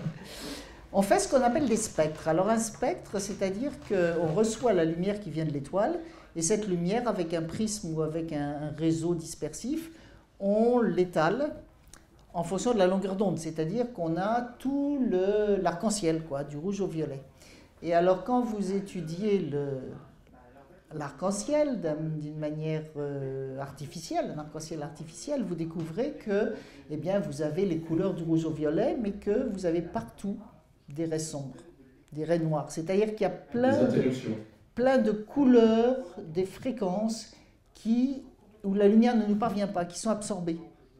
On fait ce qu'on appelle des spectres. Alors un spectre, c'est-à-dire qu'on reçoit la lumière qui vient de l'étoile, et cette lumière, avec un prisme ou avec un réseau dispersif, on l'étale en fonction de la longueur d'onde, c'est-à-dire qu'on a tout l'arc-en-ciel, du rouge au violet. Et alors quand vous étudiez l'arc-en-ciel d'une manière artificielle, un arc-en-ciel artificiel, vous découvrez que vous avez les couleurs du rouge au violet, mais que vous avez partout des raies sombres, des raies noires. C'est-à-dire qu'il y a plein de couleurs, des fréquences où la lumière ne nous parvient pas, qui sont absorbées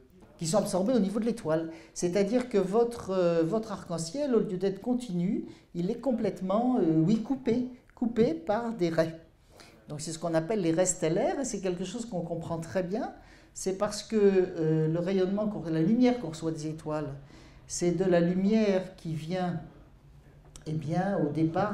au niveau de l'étoile. C'est-à-dire que votre arc-en-ciel, au lieu d'être continu, il est complètement coupé par des raies. Donc c'est ce qu'on appelle les raies stellaires, et c'est quelque chose qu'on comprend très bien. C'est parce que le rayonnement, la lumière qu'on reçoit des étoiles, c'est de la lumière qui vient au départ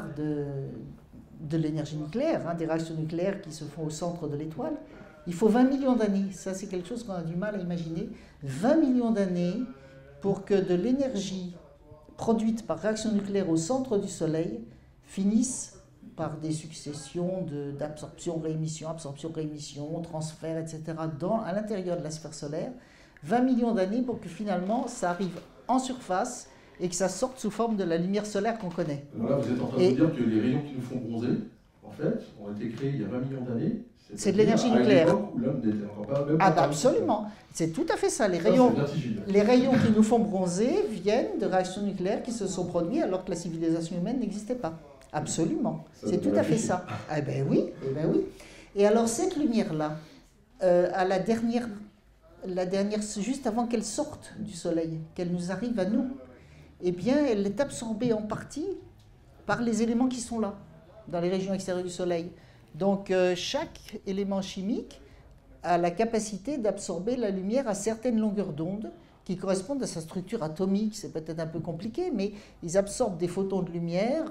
de l'énergie nucléaire, des réactions nucléaires qui se font au centre de l'étoile. Il faut 20 millions d'années, ça c'est quelque chose qu'on a du mal à imaginer, 20 millions d'années pour que de l'énergie produite par réaction nucléaire au centre du Soleil finisse par des successions d'absorption, réémission, transfert, etc. à l'intérieur de la sphère solaire. 20 millions d'années pour que finalement ça arrive en surface et que ça sorte sous forme de la lumière solaire qu'on connaît. Alors là, vous êtes en train de dire que les rayons qui nous font bronzer, en fait, ont été créés il y a 20 millions d'années. C'est de l'énergie nucléaire. Où l'homme n'était encore pas... Absolument. C'est tout à fait ça. Les rayons qui nous font bronzer viennent de réactions nucléaires qui se sont produites alors que la civilisation humaine n'existait pas. Absolument. C'est tout à fait ça. Eh bien oui. Et alors cette lumière-là, à la dernière juste avant qu'elle sorte du Soleil, qu'elle nous arrive à nous, eh bien, elle est absorbée en partie par les éléments qui sont là, dans les régions extérieures du Soleil. Donc, chaque élément chimique a la capacité d'absorber la lumière à certaines longueurs d'onde qui correspondent à sa structure atomique. C'est peut-être un peu compliqué, mais ils absorbent des photons de lumière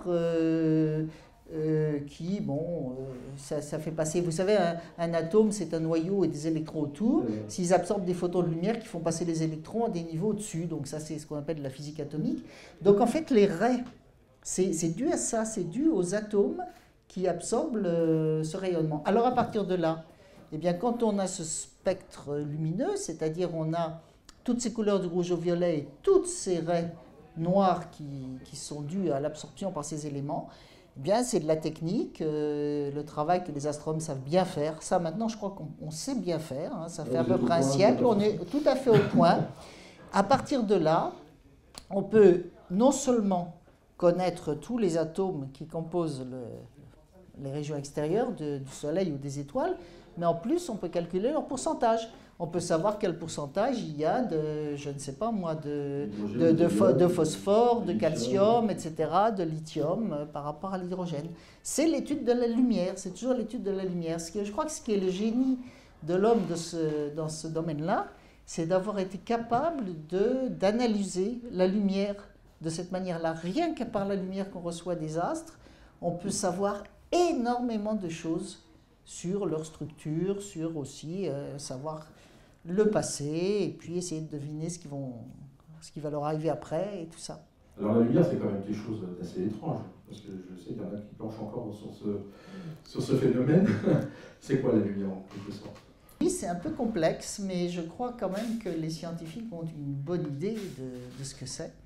qui, bon, ça fait passer... Vous savez, un atome, c'est un noyau et des électrons autour. S'ils absorbent des photons de lumière qui font passer les électrons à des niveaux au-dessus, donc ça, c'est ce qu'on appelle la physique atomique. Donc, en fait, les raies, c'est dû à ça, c'est dû aux atomes qui absorbent ce rayonnement. Alors, à partir de là, eh bien, quand on a ce spectre lumineux, c'est-à-dire on a toutes ces couleurs du rouge au violet et toutes ces raies noires qui sont dues à l'absorption par ces éléments, eh bien, c'est de la technique, le travail que les astronomes savent bien faire. Ça, maintenant, je crois qu'on sait bien faire. Hein, ça fait à peu près un siècle, on est tout à fait au point. À partir de là, on peut non seulement connaître tous les atomes qui composent les régions extérieures du Soleil ou des étoiles, mais en plus, on peut calculer leur pourcentage. On peut savoir quel pourcentage il y a de, je ne sais pas moi, de phosphore, de calcium, etc., de lithium par rapport à l'hydrogène. C'est l'étude de la lumière, c'est toujours l'étude de la lumière. Je crois que ce qui est le génie de l'homme dans ce domaine-là, c'est d'avoir été capable d'analyser la lumière de cette manière-là. Rien que par la lumière qu'on reçoit des astres, on peut savoir énormément de choses sur leur structure, sur aussi savoir le passé, et puis essayer de deviner ce qui va leur arriver après, et tout ça. Alors la lumière, c'est quand même quelque chose d'assez étrange, parce que je sais qu'il y en a qui penchent encore sur ce phénomène. C'est quoi la lumière, en quelque sorte? Oui, c'est un peu complexe, mais je crois quand même que les scientifiques ont une bonne idée de ce que c'est.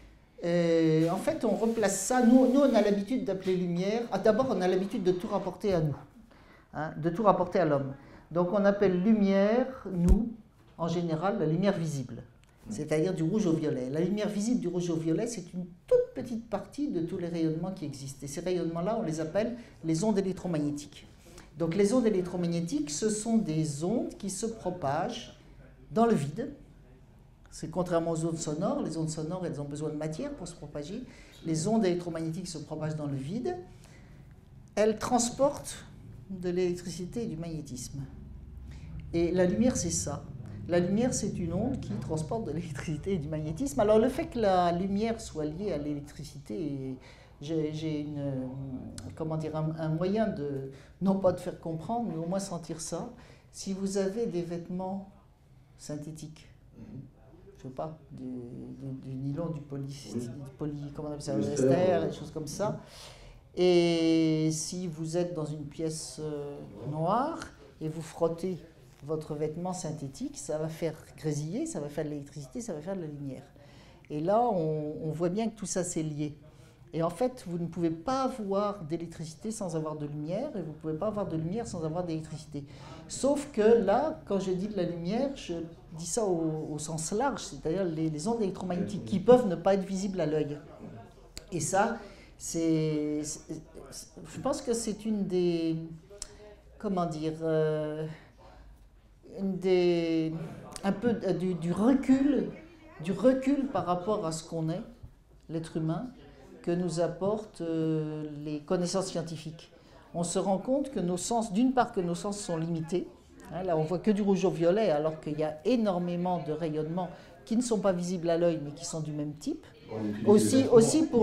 En fait, on replace ça. Nous on a l'habitude d'appeler lumière. D'abord, on a l'habitude de tout rapporter à nous. Hein, de tout rapporter à l'homme. Donc on appelle lumière, nous, en général, la lumière visible, c'est-à-dire du rouge au violet. La lumière visible du rouge au violet, c'est une toute petite partie de tous les rayonnements qui existent. Et ces rayonnements-là, on les appelle les ondes électromagnétiques. Donc les ondes électromagnétiques, ce sont des ondes qui se propagent dans le vide. C'est contrairement aux ondes sonores. Les ondes sonores, elles ont besoin de matière pour se propager. Les ondes électromagnétiques se propagent dans le vide. Elles transportent de l'électricité et du magnétisme. Et la lumière, c'est ça. La lumière, c'est une onde qui transporte de l'électricité et du magnétisme. Alors, le fait que la lumière soit liée à l'électricité, j'ai un moyen de, non pas de faire comprendre, mais au moins sentir ça. Si vous avez des vêtements synthétiques, je ne sais pas, du nylon, du comment on appelle ça, polyester, des choses comme ça, et si vous êtes dans une pièce noire et vous frottez votre vêtement synthétique, ça va faire grésiller, ça va faire de l'électricité, ça va faire de la lumière. Et là, on voit bien que tout ça, c'est lié. Et en fait, vous ne pouvez pas avoir d'électricité sans avoir de lumière, et vous ne pouvez pas avoir de lumière sans avoir d'électricité. Sauf que là, quand je dis de la lumière, je dis ça au sens large, c'est-à-dire les ondes électromagnétiques qui peuvent ne pas être visibles à l'œil. Et ça, je pense que c'est une des, comment dire, un peu du recul par rapport à ce qu'on est, l'être humain, que nous apportent les connaissances scientifiques. On se rend compte que nos sens, d'une part que nos sens sont limités, hein, là on voit que du rouge au violet alors qu'il y a énormément de rayonnements qui ne sont pas visibles à l'œil mais qui sont du même type. Aussi pour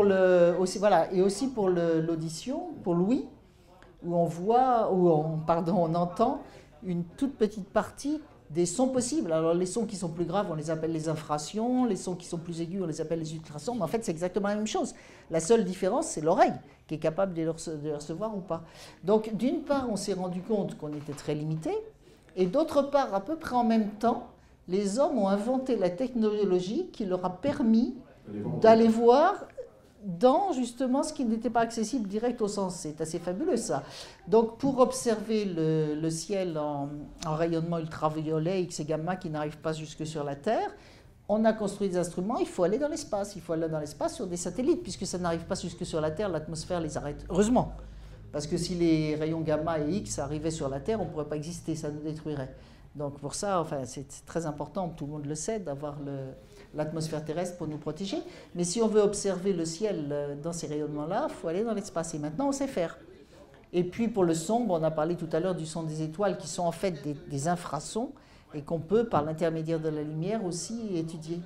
l'audition, pour l'ouïe, où on entend une toute petite partie des sons possibles. Alors les sons qui sont plus graves, on les appelle les infrasons, les sons qui sont plus aigus, on les appelle les ultrasons, mais en fait c'est exactement la même chose. La seule différence, c'est l'oreille, qui est capable de les recevoir ou pas. Donc d'une part, on s'est rendu compte qu'on était très limité, et d'autre part, à peu près en même temps, les hommes ont inventé la technologie qui leur a permis d'aller voir dans justement ce qui n'était pas accessible direct au sens. C'est assez fabuleux ça. Donc pour observer le ciel en rayonnement ultraviolet, X et gamma qui n'arrivent pas jusque sur la Terre, on a construit des instruments, il faut aller dans l'espace. Il faut aller dans l'espace sur des satellites, puisque ça n'arrive pas jusque sur la Terre, l'atmosphère les arrête. Heureusement, parce que si les rayons gamma et X arrivaient sur la Terre, on ne pourrait pas exister, ça nous détruirait. Donc pour ça, enfin, c'est très important, tout le monde le sait, d'avoir l'atmosphère terrestre pour nous protéger. Mais si on veut observer le ciel dans ces rayonnements-là, il faut aller dans l'espace. Et maintenant, on sait faire. Et puis pour le son, on a parlé tout à l'heure du son des étoiles, qui sont en fait des infrasons, et qu'on peut, par l'intermédiaire de la lumière, aussi étudier.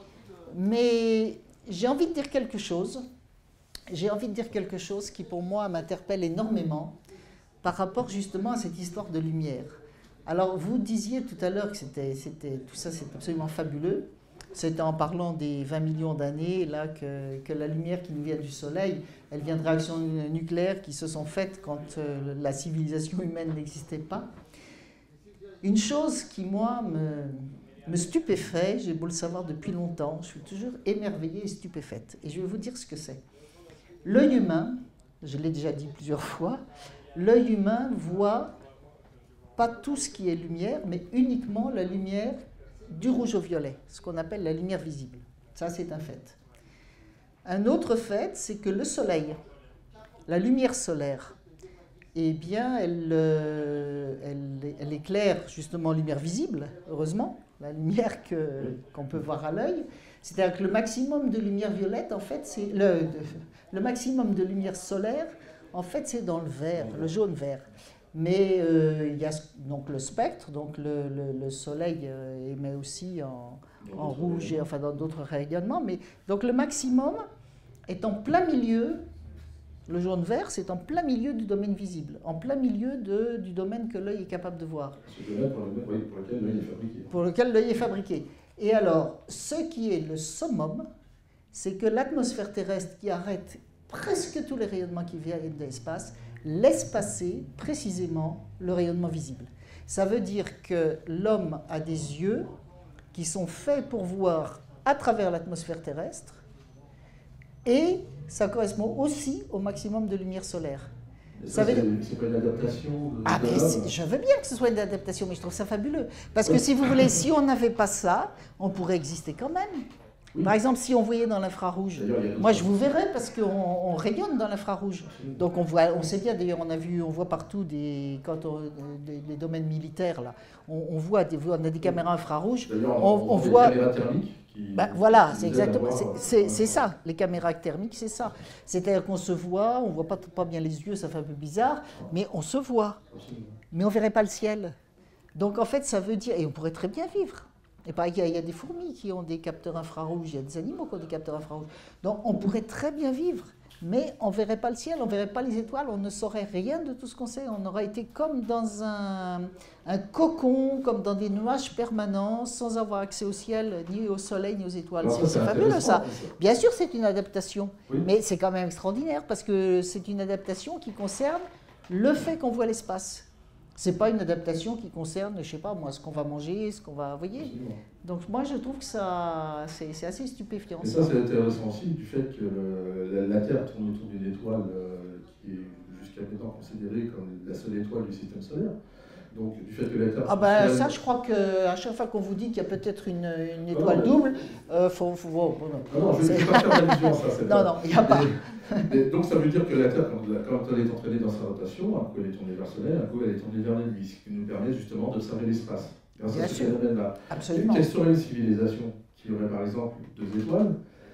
Mais j'ai envie de dire quelque chose. J'ai envie de dire quelque chose qui, pour moi, m'interpelle énormément par rapport justement à cette histoire de lumière. Alors, vous disiez tout à l'heure que tout ça, c'est absolument fabuleux. C'était en parlant des 20 millions d'années, là, que la lumière qui nous vient du Soleil, elle vient de réactions nucléaires qui se sont faites quand la civilisation humaine n'existait pas. Une chose qui, moi, me stupéfait, j'ai beau le savoir depuis longtemps, je suis toujours émerveillée et stupéfaite. Et je vais vous dire ce que c'est. L'œil humain, je l'ai déjà dit plusieurs fois, l'œil humain voit pas tout ce qui est lumière, mais uniquement la lumière du rouge au violet, ce qu'on appelle la lumière visible. Ça, c'est un fait. Un autre fait, c'est que le soleil, la lumière solaire, eh bien, elle éclaire justement lumière visible, heureusement, la lumière qu'on peut voir à l'œil. C'est-à-dire que le maximum de lumière violette, en fait, c'est le maximum de lumière solaire, en fait, c'est dans le vert, le jaune-vert. Mais il y a donc le spectre, donc le soleil émet aussi en rouge et enfin dans d'autres rayonnements. Mais donc le maximum est en plein milieu, le jaune-vert, c'est en plein milieu du domaine visible, en plein milieu du domaine que l'œil est capable de voir. Ce domaine pour lequel l'œil est fabriqué. Pour lequel l'œil est fabriqué. Et alors, ce qui est le summum, c'est que l'atmosphère terrestre qui arrête presque tous les rayonnements qui viennent de l'espace, laisse passer précisément le rayonnement visible. Ça veut dire que l'homme a des yeux qui sont faits pour voir à travers l'atmosphère terrestre et ça correspond aussi au maximum de lumière solaire. C'est pas une adaptation de l'homme. Je veux bien que ce soit une adaptation, mais je trouve ça fabuleux. Parce que si vous voulez, si on n'avait pas ça, on pourrait exister quand même. Oui. Par exemple, si on voyait dans l'infrarouge, moi je vous verrais parce qu'on rayonne dans l'infrarouge. Donc on sait bien, d'ailleurs on voit partout des domaines militaires là, on a des caméras infrarouges, on voit. Des caméras thermiques. Voilà, c'est exactement, c'est ça, les caméras thermiques, c'est ça. C'est-à-dire qu'on se voit, on ne voit pas bien les yeux, ça fait un peu bizarre, mais on se voit. Mais on ne verrait pas le ciel. Donc en fait, ça veut dire, et on pourrait très bien vivre. Et pareil, il y a des fourmis qui ont des capteurs infrarouges, il y a des animaux qui ont des capteurs infrarouges. Donc on pourrait très bien vivre, mais on ne verrait pas le ciel, on ne verrait pas les étoiles, on ne saurait rien de tout ce qu'on sait. On aurait été comme dans un cocon, comme dans des nuages permanents, sans avoir accès au ciel, ni au soleil, ni aux étoiles. C'est fabuleux ça. Bien sûr, c'est une adaptation, oui. Mais c'est quand même extraordinaire parce que c'est une adaptation qui concerne le fait qu'on voit l'espace. C'est pas une adaptation qui concerne, je sais pas moi, ce qu'on va manger, ce qu'on va, vous voyez. Donc moi je trouve que ça, c'est assez stupéfiant. Et ça c'est intéressant aussi du fait que la Terre tourne autour d'une étoile qui est jusqu'à maintenant considérée comme la seule étoile du système solaire. Donc du fait que la Terre... ça je crois qu'à chaque fois qu'on vous dit qu'il y a peut-être une étoile double, faut non, je ne vais pas faire d'allusion à ça. Non, il n'y a pas. Mais donc ça veut dire que la Terre, quand elle est entraînée dans sa rotation, un coup elle est tournée vers le Soleil, un coup elle est tournée vers la nuit, ce qui nous permet justement d'observer l'espace. Grâce à ce phénomène-là. Absolument. Quelle serait une civilisation qui aurait par exemple 2 étoiles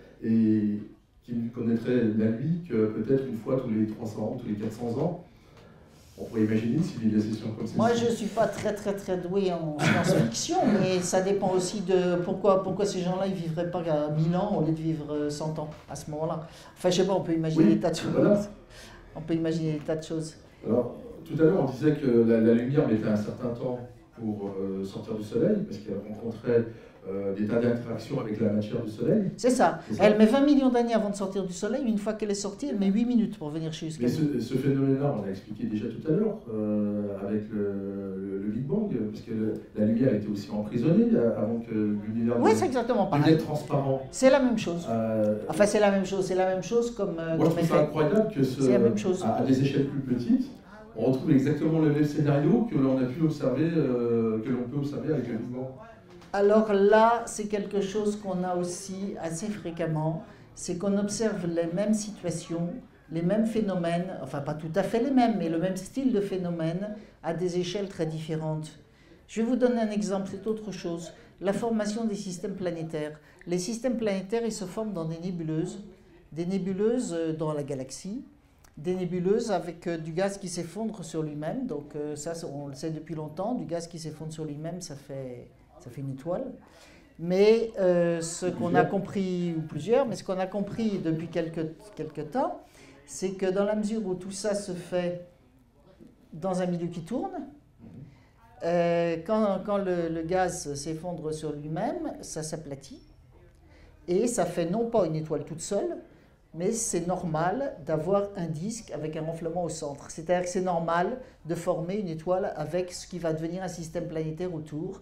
et qui ne connaîtrait la nuit que peut-être une fois tous les 300 ans, tous les 400 ans? On pourrait imaginer une civilisation comme ça. Moi, je ne suis pas très doué en science-fiction, mais ça dépend aussi de pourquoi ces gens-là ne vivraient pas 1000 ans au lieu de vivre 100 ans à ce moment-là. Enfin, je ne sais pas, on peut imaginer des tas de choses. Voilà. On peut imaginer des tas de choses. Alors, tout à l'heure, on disait que la lumière mettait un certain temps pour sortir du Soleil, parce qu'elle rencontrait des tas d'interactions avec la matière du Soleil. C'est ça. Elle met 20 millions d'années avant de sortir du Soleil. Une fois qu'elle est sortie, elle met 8 minutes pour venir jusqu'à nous. Mais ce phénomène-là, on l'a expliqué déjà tout à l'heure, avec le Big Bang, parce que la lumière était aussi emprisonnée avant que l'univers c'est exactement pareil. devienne transparent. C'est la même chose. Enfin, c'est la même chose comme... Moi, je trouve ça incroyable que c'est la même chose. À des échelles plus petites, on retrouve exactement le même scénario que l'on a pu observer, que l'on peut observer avec le Big Bang. Alors là, c'est quelque chose qu'on a aussi assez fréquemment, c'est qu'on observe les mêmes situations, les mêmes phénomènes, enfin pas tout à fait les mêmes, mais le même style de phénomène à des échelles très différentes. Je vais vous donner un exemple, c'est autre chose. La formation des systèmes planétaires. Les systèmes planétaires, ils se forment dans des nébuleuses dans la galaxie, des nébuleuses avec du gaz qui s'effondre sur lui-même. Donc ça, on le sait depuis longtemps, du gaz qui s'effondre sur lui-même, ça fait une étoile. Mais ce qu'on a compris, ou plusieurs, mais ce qu'on a compris depuis quelques temps, c'est que dans la mesure où tout ça se fait dans un milieu qui tourne, quand le gaz s'effondre sur lui-même, ça s'aplatit. Et ça fait non pas une étoile toute seule, mais c'est normal d'avoir un disque avec un renflement au centre. C'est-à-dire que c'est normal de former une étoile avec ce qui va devenir un système planétaire autour.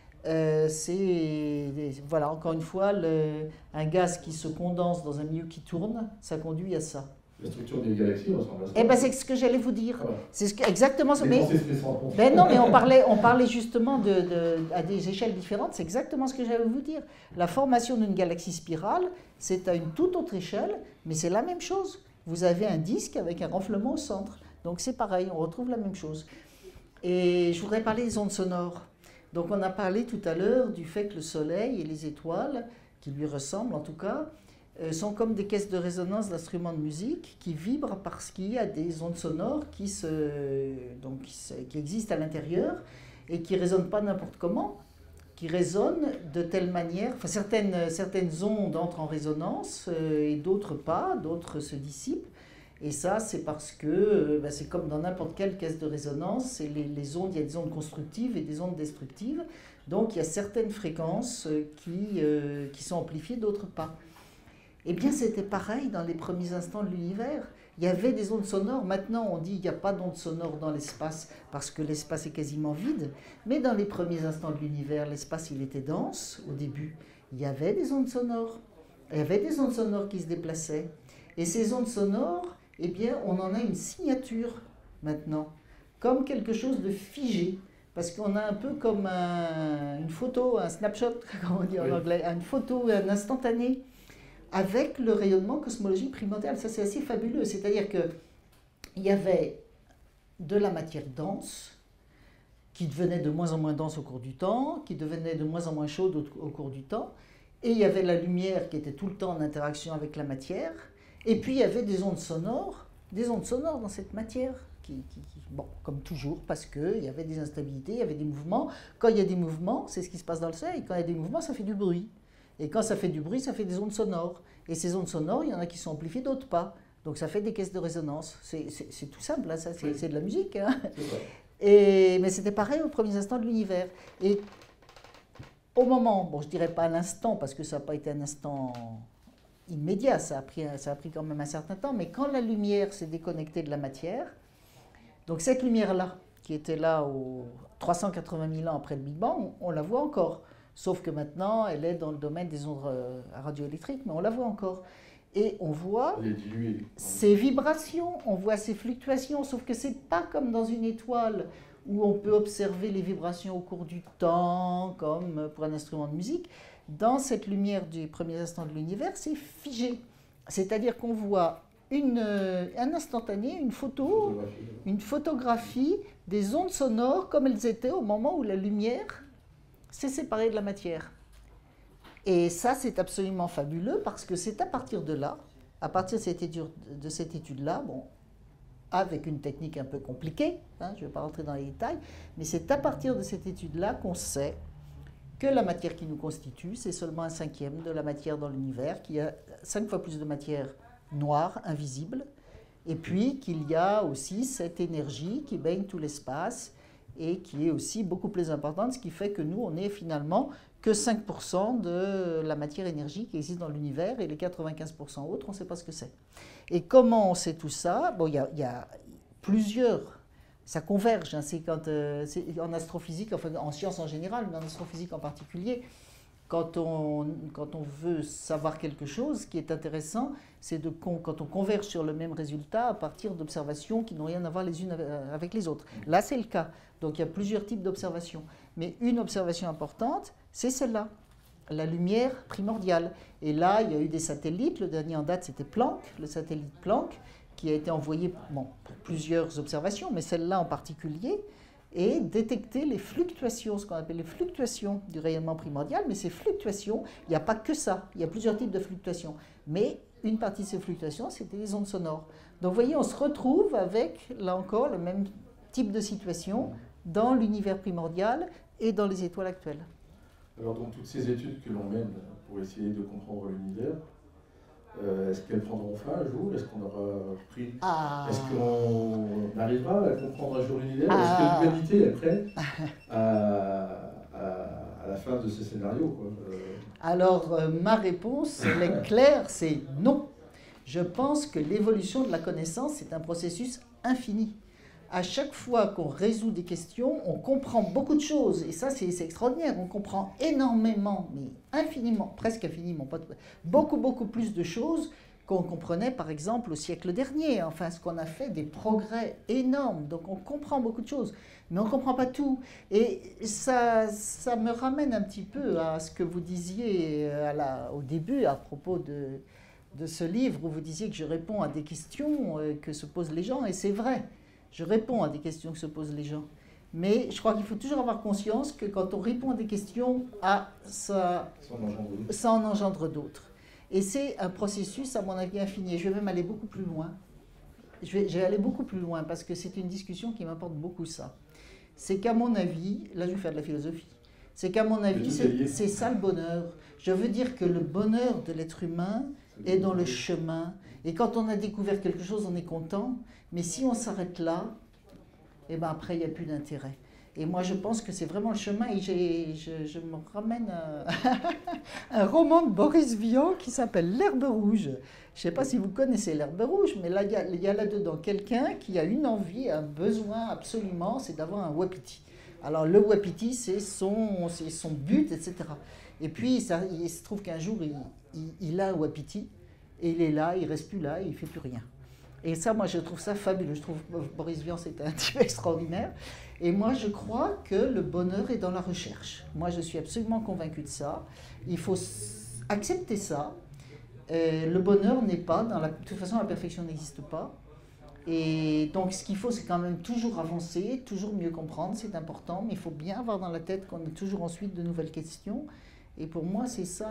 Voilà, encore une fois, un gaz qui se condense dans un milieu qui tourne, ça conduit à ça. La structure des galaxies ressemble à ça. Eh ben, c'est ce que j'allais vous dire. Voilà. C'est exactement ça. Mais non, mais on parlait justement à des échelles différentes. C'est exactement ce que j'allais vous dire. La formation d'une galaxie spirale, c'est à une toute autre échelle, mais c'est la même chose. Vous avez un disque avec un renflement au centre. Donc c'est pareil, on retrouve la même chose. Et je voudrais parler des ondes sonores. Donc on a parlé tout à l'heure du fait que le Soleil et les étoiles, qui lui ressemblent en tout cas, sont comme des caisses de résonance d'instruments de musique qui vibrent parce qu'il y a des ondes sonores qui existent à l'intérieur et qui ne résonnent pas n'importe comment, qui résonnent de telle manière, enfin certaines ondes entrent en résonance et d'autres pas, d'autres se dissipent. Et ça, c'est parce que c'est comme dans n'importe quelle caisse de résonance, et les ondes, il y a des ondes constructives et des ondes destructives. Donc il y a certaines fréquences qui sont amplifiées, d'autres pas. Eh bien, c'était pareil dans les premiers instants de l'univers. Il y avait des ondes sonores. Maintenant, on dit qu'il n'y a pas d'ondes sonores dans l'espace parce que l'espace est quasiment vide. Mais dans les premiers instants de l'univers, l'espace, il était dense au début. Il y avait des ondes sonores. Il y avait des ondes sonores qui se déplaçaient. Et ces ondes sonores, eh bien, on en a une signature maintenant, comme quelque chose de figé. Parce qu'on a un peu comme une photo, un snapshot, comme on dit en anglais, une photo, un instantané, avec le rayonnement cosmologique primordial. Ça, c'est assez fabuleux. C'est-à-dire qu'il y avait de la matière dense, qui devenait de moins en moins dense au cours du temps, qui devenait de moins en moins chaude au cours du temps, et il y avait la lumière qui était tout le temps en interaction avec la matière, et puis il y avait des ondes sonores dans cette matière, bon, comme toujours, parce qu'il y avait des instabilités, il y avait des mouvements. Quand il y a des mouvements, c'est ce qui se passe dans le Soleil, quand il y a des mouvements, ça fait du bruit. Et quand ça fait du bruit, ça fait des ondes sonores. Et ces ondes sonores, il y en a qui sont amplifiées, d'autres pas. Donc ça fait des caisses de résonance. C'est tout simple, hein, ça, c'est de la musique. Hein. Mais c'était pareil aux premiers instants de l'univers. Et au moment, bon, je ne dirais pas à l'instant, parce que ça n'a pas été un instant immédiat, ça a pris quand même un certain temps, mais quand la lumière s'est déconnectée de la matière, donc cette lumière-là, qui était là aux 380 000 ans après le Big Bang, on la voit encore. Sauf que maintenant, elle est dans le domaine des ondes radioélectriques, mais on la voit encore. Et on voit ces vibrations, on voit ces fluctuations, sauf que ce n'est pas comme dans une étoile où on peut observer les vibrations au cours du temps, comme pour un instrument de musique. Dans cette lumière des premiers instants de l'univers, c'est figé. C'est-à-dire qu'on voit un instantané, une photographie des ondes sonores comme elles étaient au moment où la lumière s'est séparée de la matière. Et ça, c'est absolument fabuleux parce que c'est à partir de là, à partir de cette étude-là, bon, avec une technique un peu compliquée, hein, je ne vais pas rentrer dans les détails, mais c'est à partir de cette étude-là qu'on sait que la matière qui nous constitue, c'est seulement 1/5 de la matière dans l'univers, qu'il y a 5 fois plus de matière noire, invisible, et puis qu'il y a aussi cette énergie qui baigne tout l'espace et qui est aussi beaucoup plus importante, ce qui fait que nous, on est finalement que 5% de la matière-énergie qui existe dans l'univers, et les 95% autres, on ne sait pas ce que c'est. Et comment on sait tout ça? Bon, il y a plusieurs, ça converge, hein, c'est en astrophysique, enfin en sciences en général, mais en astrophysique en particulier. Quand on veut savoir quelque chose, ce qui est intéressant, c'est quand on converge sur le même résultat à partir d'observations qui n'ont rien à voir les unes avec les autres. Là, c'est le cas. Donc, il y a plusieurs types d'observations. Mais une observation importante, c'est celle-là, la lumière primordiale. Et là, il y a eu des satellites. Le dernier en date, c'était Planck, le satellite Planck, qui a été envoyé pour plusieurs observations, mais celle-là en particulier. et détecter les fluctuations, ce qu'on appelle les fluctuations du rayonnement primordial. Mais ces fluctuations, il n'y a pas que ça, il y a plusieurs types de fluctuations. Mais une partie de ces fluctuations, c'était les ondes sonores. Donc vous voyez, on se retrouve avec, là encore, le même type de situation dans l'univers primordial et dans les étoiles actuelles. Alors, donc, toutes ces études que l'on mène pour essayer de comprendre l'univers, est-ce qu'elles prendront fin un jour? Est-ce qu'on aura repris? Est-ce qu'on arrivera à comprendre un jour l'univers? Est-ce que l'humanité est prête à la fin de ce scénario, quoi? Alors, ma réponse, elle est claire, c'est non. Je pense que l'évolution de la connaissance, c'est un processus infini. À chaque fois qu'on résout des questions, on comprend beaucoup de choses. Et ça, c'est extraordinaire. On comprend énormément, mais infiniment, presque infiniment, beaucoup plus de choses qu'on comprenait, par exemple, au siècle dernier. Enfin, ce qu'on a fait, des progrès énormes. Donc, on comprend beaucoup de choses, mais on ne comprend pas tout. Et ça me ramène un petit peu à ce que vous disiez au début à propos de ce livre, où vous disiez que je réponds à des questions que se posent les gens, et c'est vrai. Je réponds à des questions que se posent les gens. Mais je crois qu'il faut toujours avoir conscience que quand on répond à des questions, ça en engendre d'autres. Et c'est un processus, à mon avis, infini. Et je vais même aller beaucoup plus loin. Je vais aller beaucoup plus loin parce que c'est une discussion qui m'apporte beaucoup ça. C'est qu'à mon avis, là je vais faire de la philosophie, c'est qu'à mon avis, c'est ça le bonheur. Je veux dire que le bonheur de l'être humain est dans le chemin. Et quand on a découvert quelque chose, on est content. Mais si on s'arrête là, et ben après, il n'y a plus d'intérêt. Et moi, je pense que c'est vraiment le chemin. Et je me ramène un roman de Boris Vian qui s'appelle L'herbe rouge. Je ne sais pas si vous connaissez L'herbe rouge, mais là, il y a là-dedans quelqu'un qui a une envie, un besoin absolument, c'est d'avoir un wapiti. Alors, le wapiti, c'est son but, etc. Et puis, il se trouve qu'un jour, il a un wapiti, et il est là, il ne reste plus là, il ne fait plus rien. Et ça, moi, je trouve ça fabuleux. Je trouve Boris Vian, c'est un type extraordinaire. Et moi, je crois que le bonheur est dans la recherche. Moi, je suis absolument convaincue de ça. Il faut accepter ça. Le bonheur n'est pas, de toute façon, la perfection n'existe pas. Et donc, ce qu'il faut, c'est quand même toujours avancer, toujours mieux comprendre, c'est important. Mais il faut bien avoir dans la tête qu'on a toujours ensuite de nouvelles questions. Et pour moi, c'est ça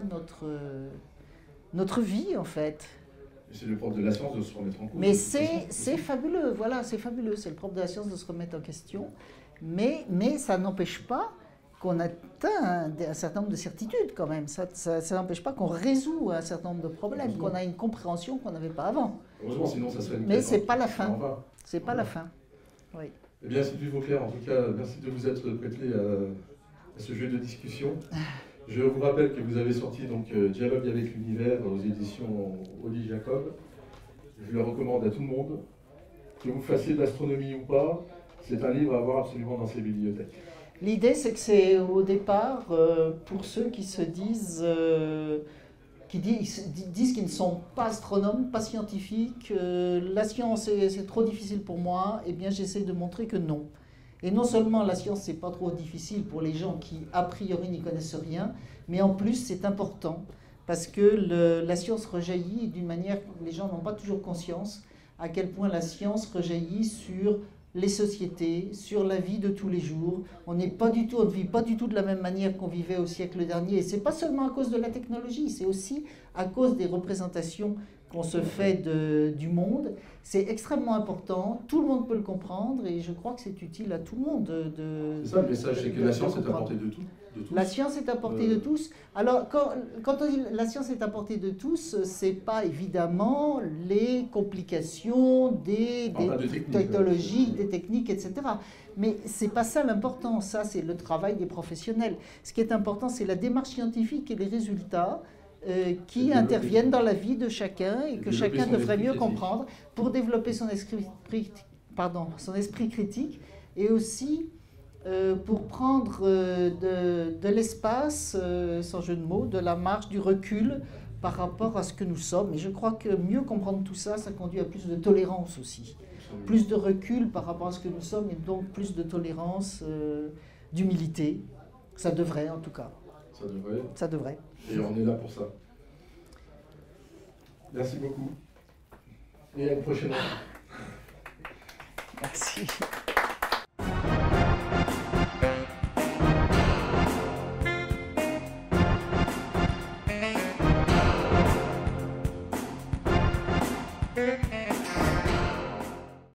notre vie, en fait. C'est le propre de la science de se remettre en cause. Mais c'est fabuleux, voilà, c'est fabuleux. C'est le propre de la science de se remettre en question. Mais ça n'empêche pas qu'on atteint un certain nombre de certitudes quand même. Ça n'empêche pas qu'on résout un certain nombre de problèmes, qu'on a une compréhension qu'on n'avait pas avant. Heureusement, sinon ça serait une Mais c'est pas la fin. C'est pas la voilà. fin. Oui. Eh bien, Sylvie Vauclair, en tout cas, merci de vous être prêtée à ce jeu de discussion. Je vous rappelle que vous avez sorti donc Dialogue avec l'univers aux éditions Oli Jacob. Je le recommande à tout le monde. Que vous fassiez de l'astronomie ou pas, c'est un livre à avoir absolument dans ses bibliothèques. L'idée, c'est que c'est au départ, pour ceux qui se disent, qu'ils ne sont pas astronomes, pas scientifiques, la science c'est trop difficile pour moi, eh bien j'essaie de montrer que non. Et non seulement la science c'est pas trop difficile pour les gens qui a priori n'y connaissent rien, mais en plus c'est important parce que la science rejaillit d'une manière que les gens n'ont pas toujours conscience à quel point la science rejaillit sur les sociétés, sur la vie de tous les jours. On ne vit pas du tout de la même manière qu'on vivait au siècle dernier. Et ce n'est pas seulement à cause de la technologie, c'est aussi à cause des représentations qu'on se fait du monde. C'est extrêmement important, tout le monde peut le comprendre et je crois que c'est utile à tout le monde. C'est ça le message, c'est que la science est à portée de tous. La science est à portée de tous. Alors, quand on dit la science est à portée de tous, c'est pas évidemment les complications des technologies, des techniques, etc. Mais c'est pas ça l'important. Ça, c'est le travail des professionnels. Ce qui est important, c'est la démarche scientifique et les résultats qui interviennent dans la vie de chacun et que chacun devrait mieux comprendre pour développer son esprit critique et aussi pour prendre de l'espace, sans jeu de mots, de la marge, du recul par rapport à ce que nous sommes. Et je crois que mieux comprendre tout ça, ça conduit à plus de tolérance aussi. Plus de recul par rapport à ce que nous sommes et donc plus de tolérance, d'humilité. Ça devrait en tout cas. Ça devrait. Ça devrait. Et on est là pour ça. Merci beaucoup. Et à une prochaine fois. Merci.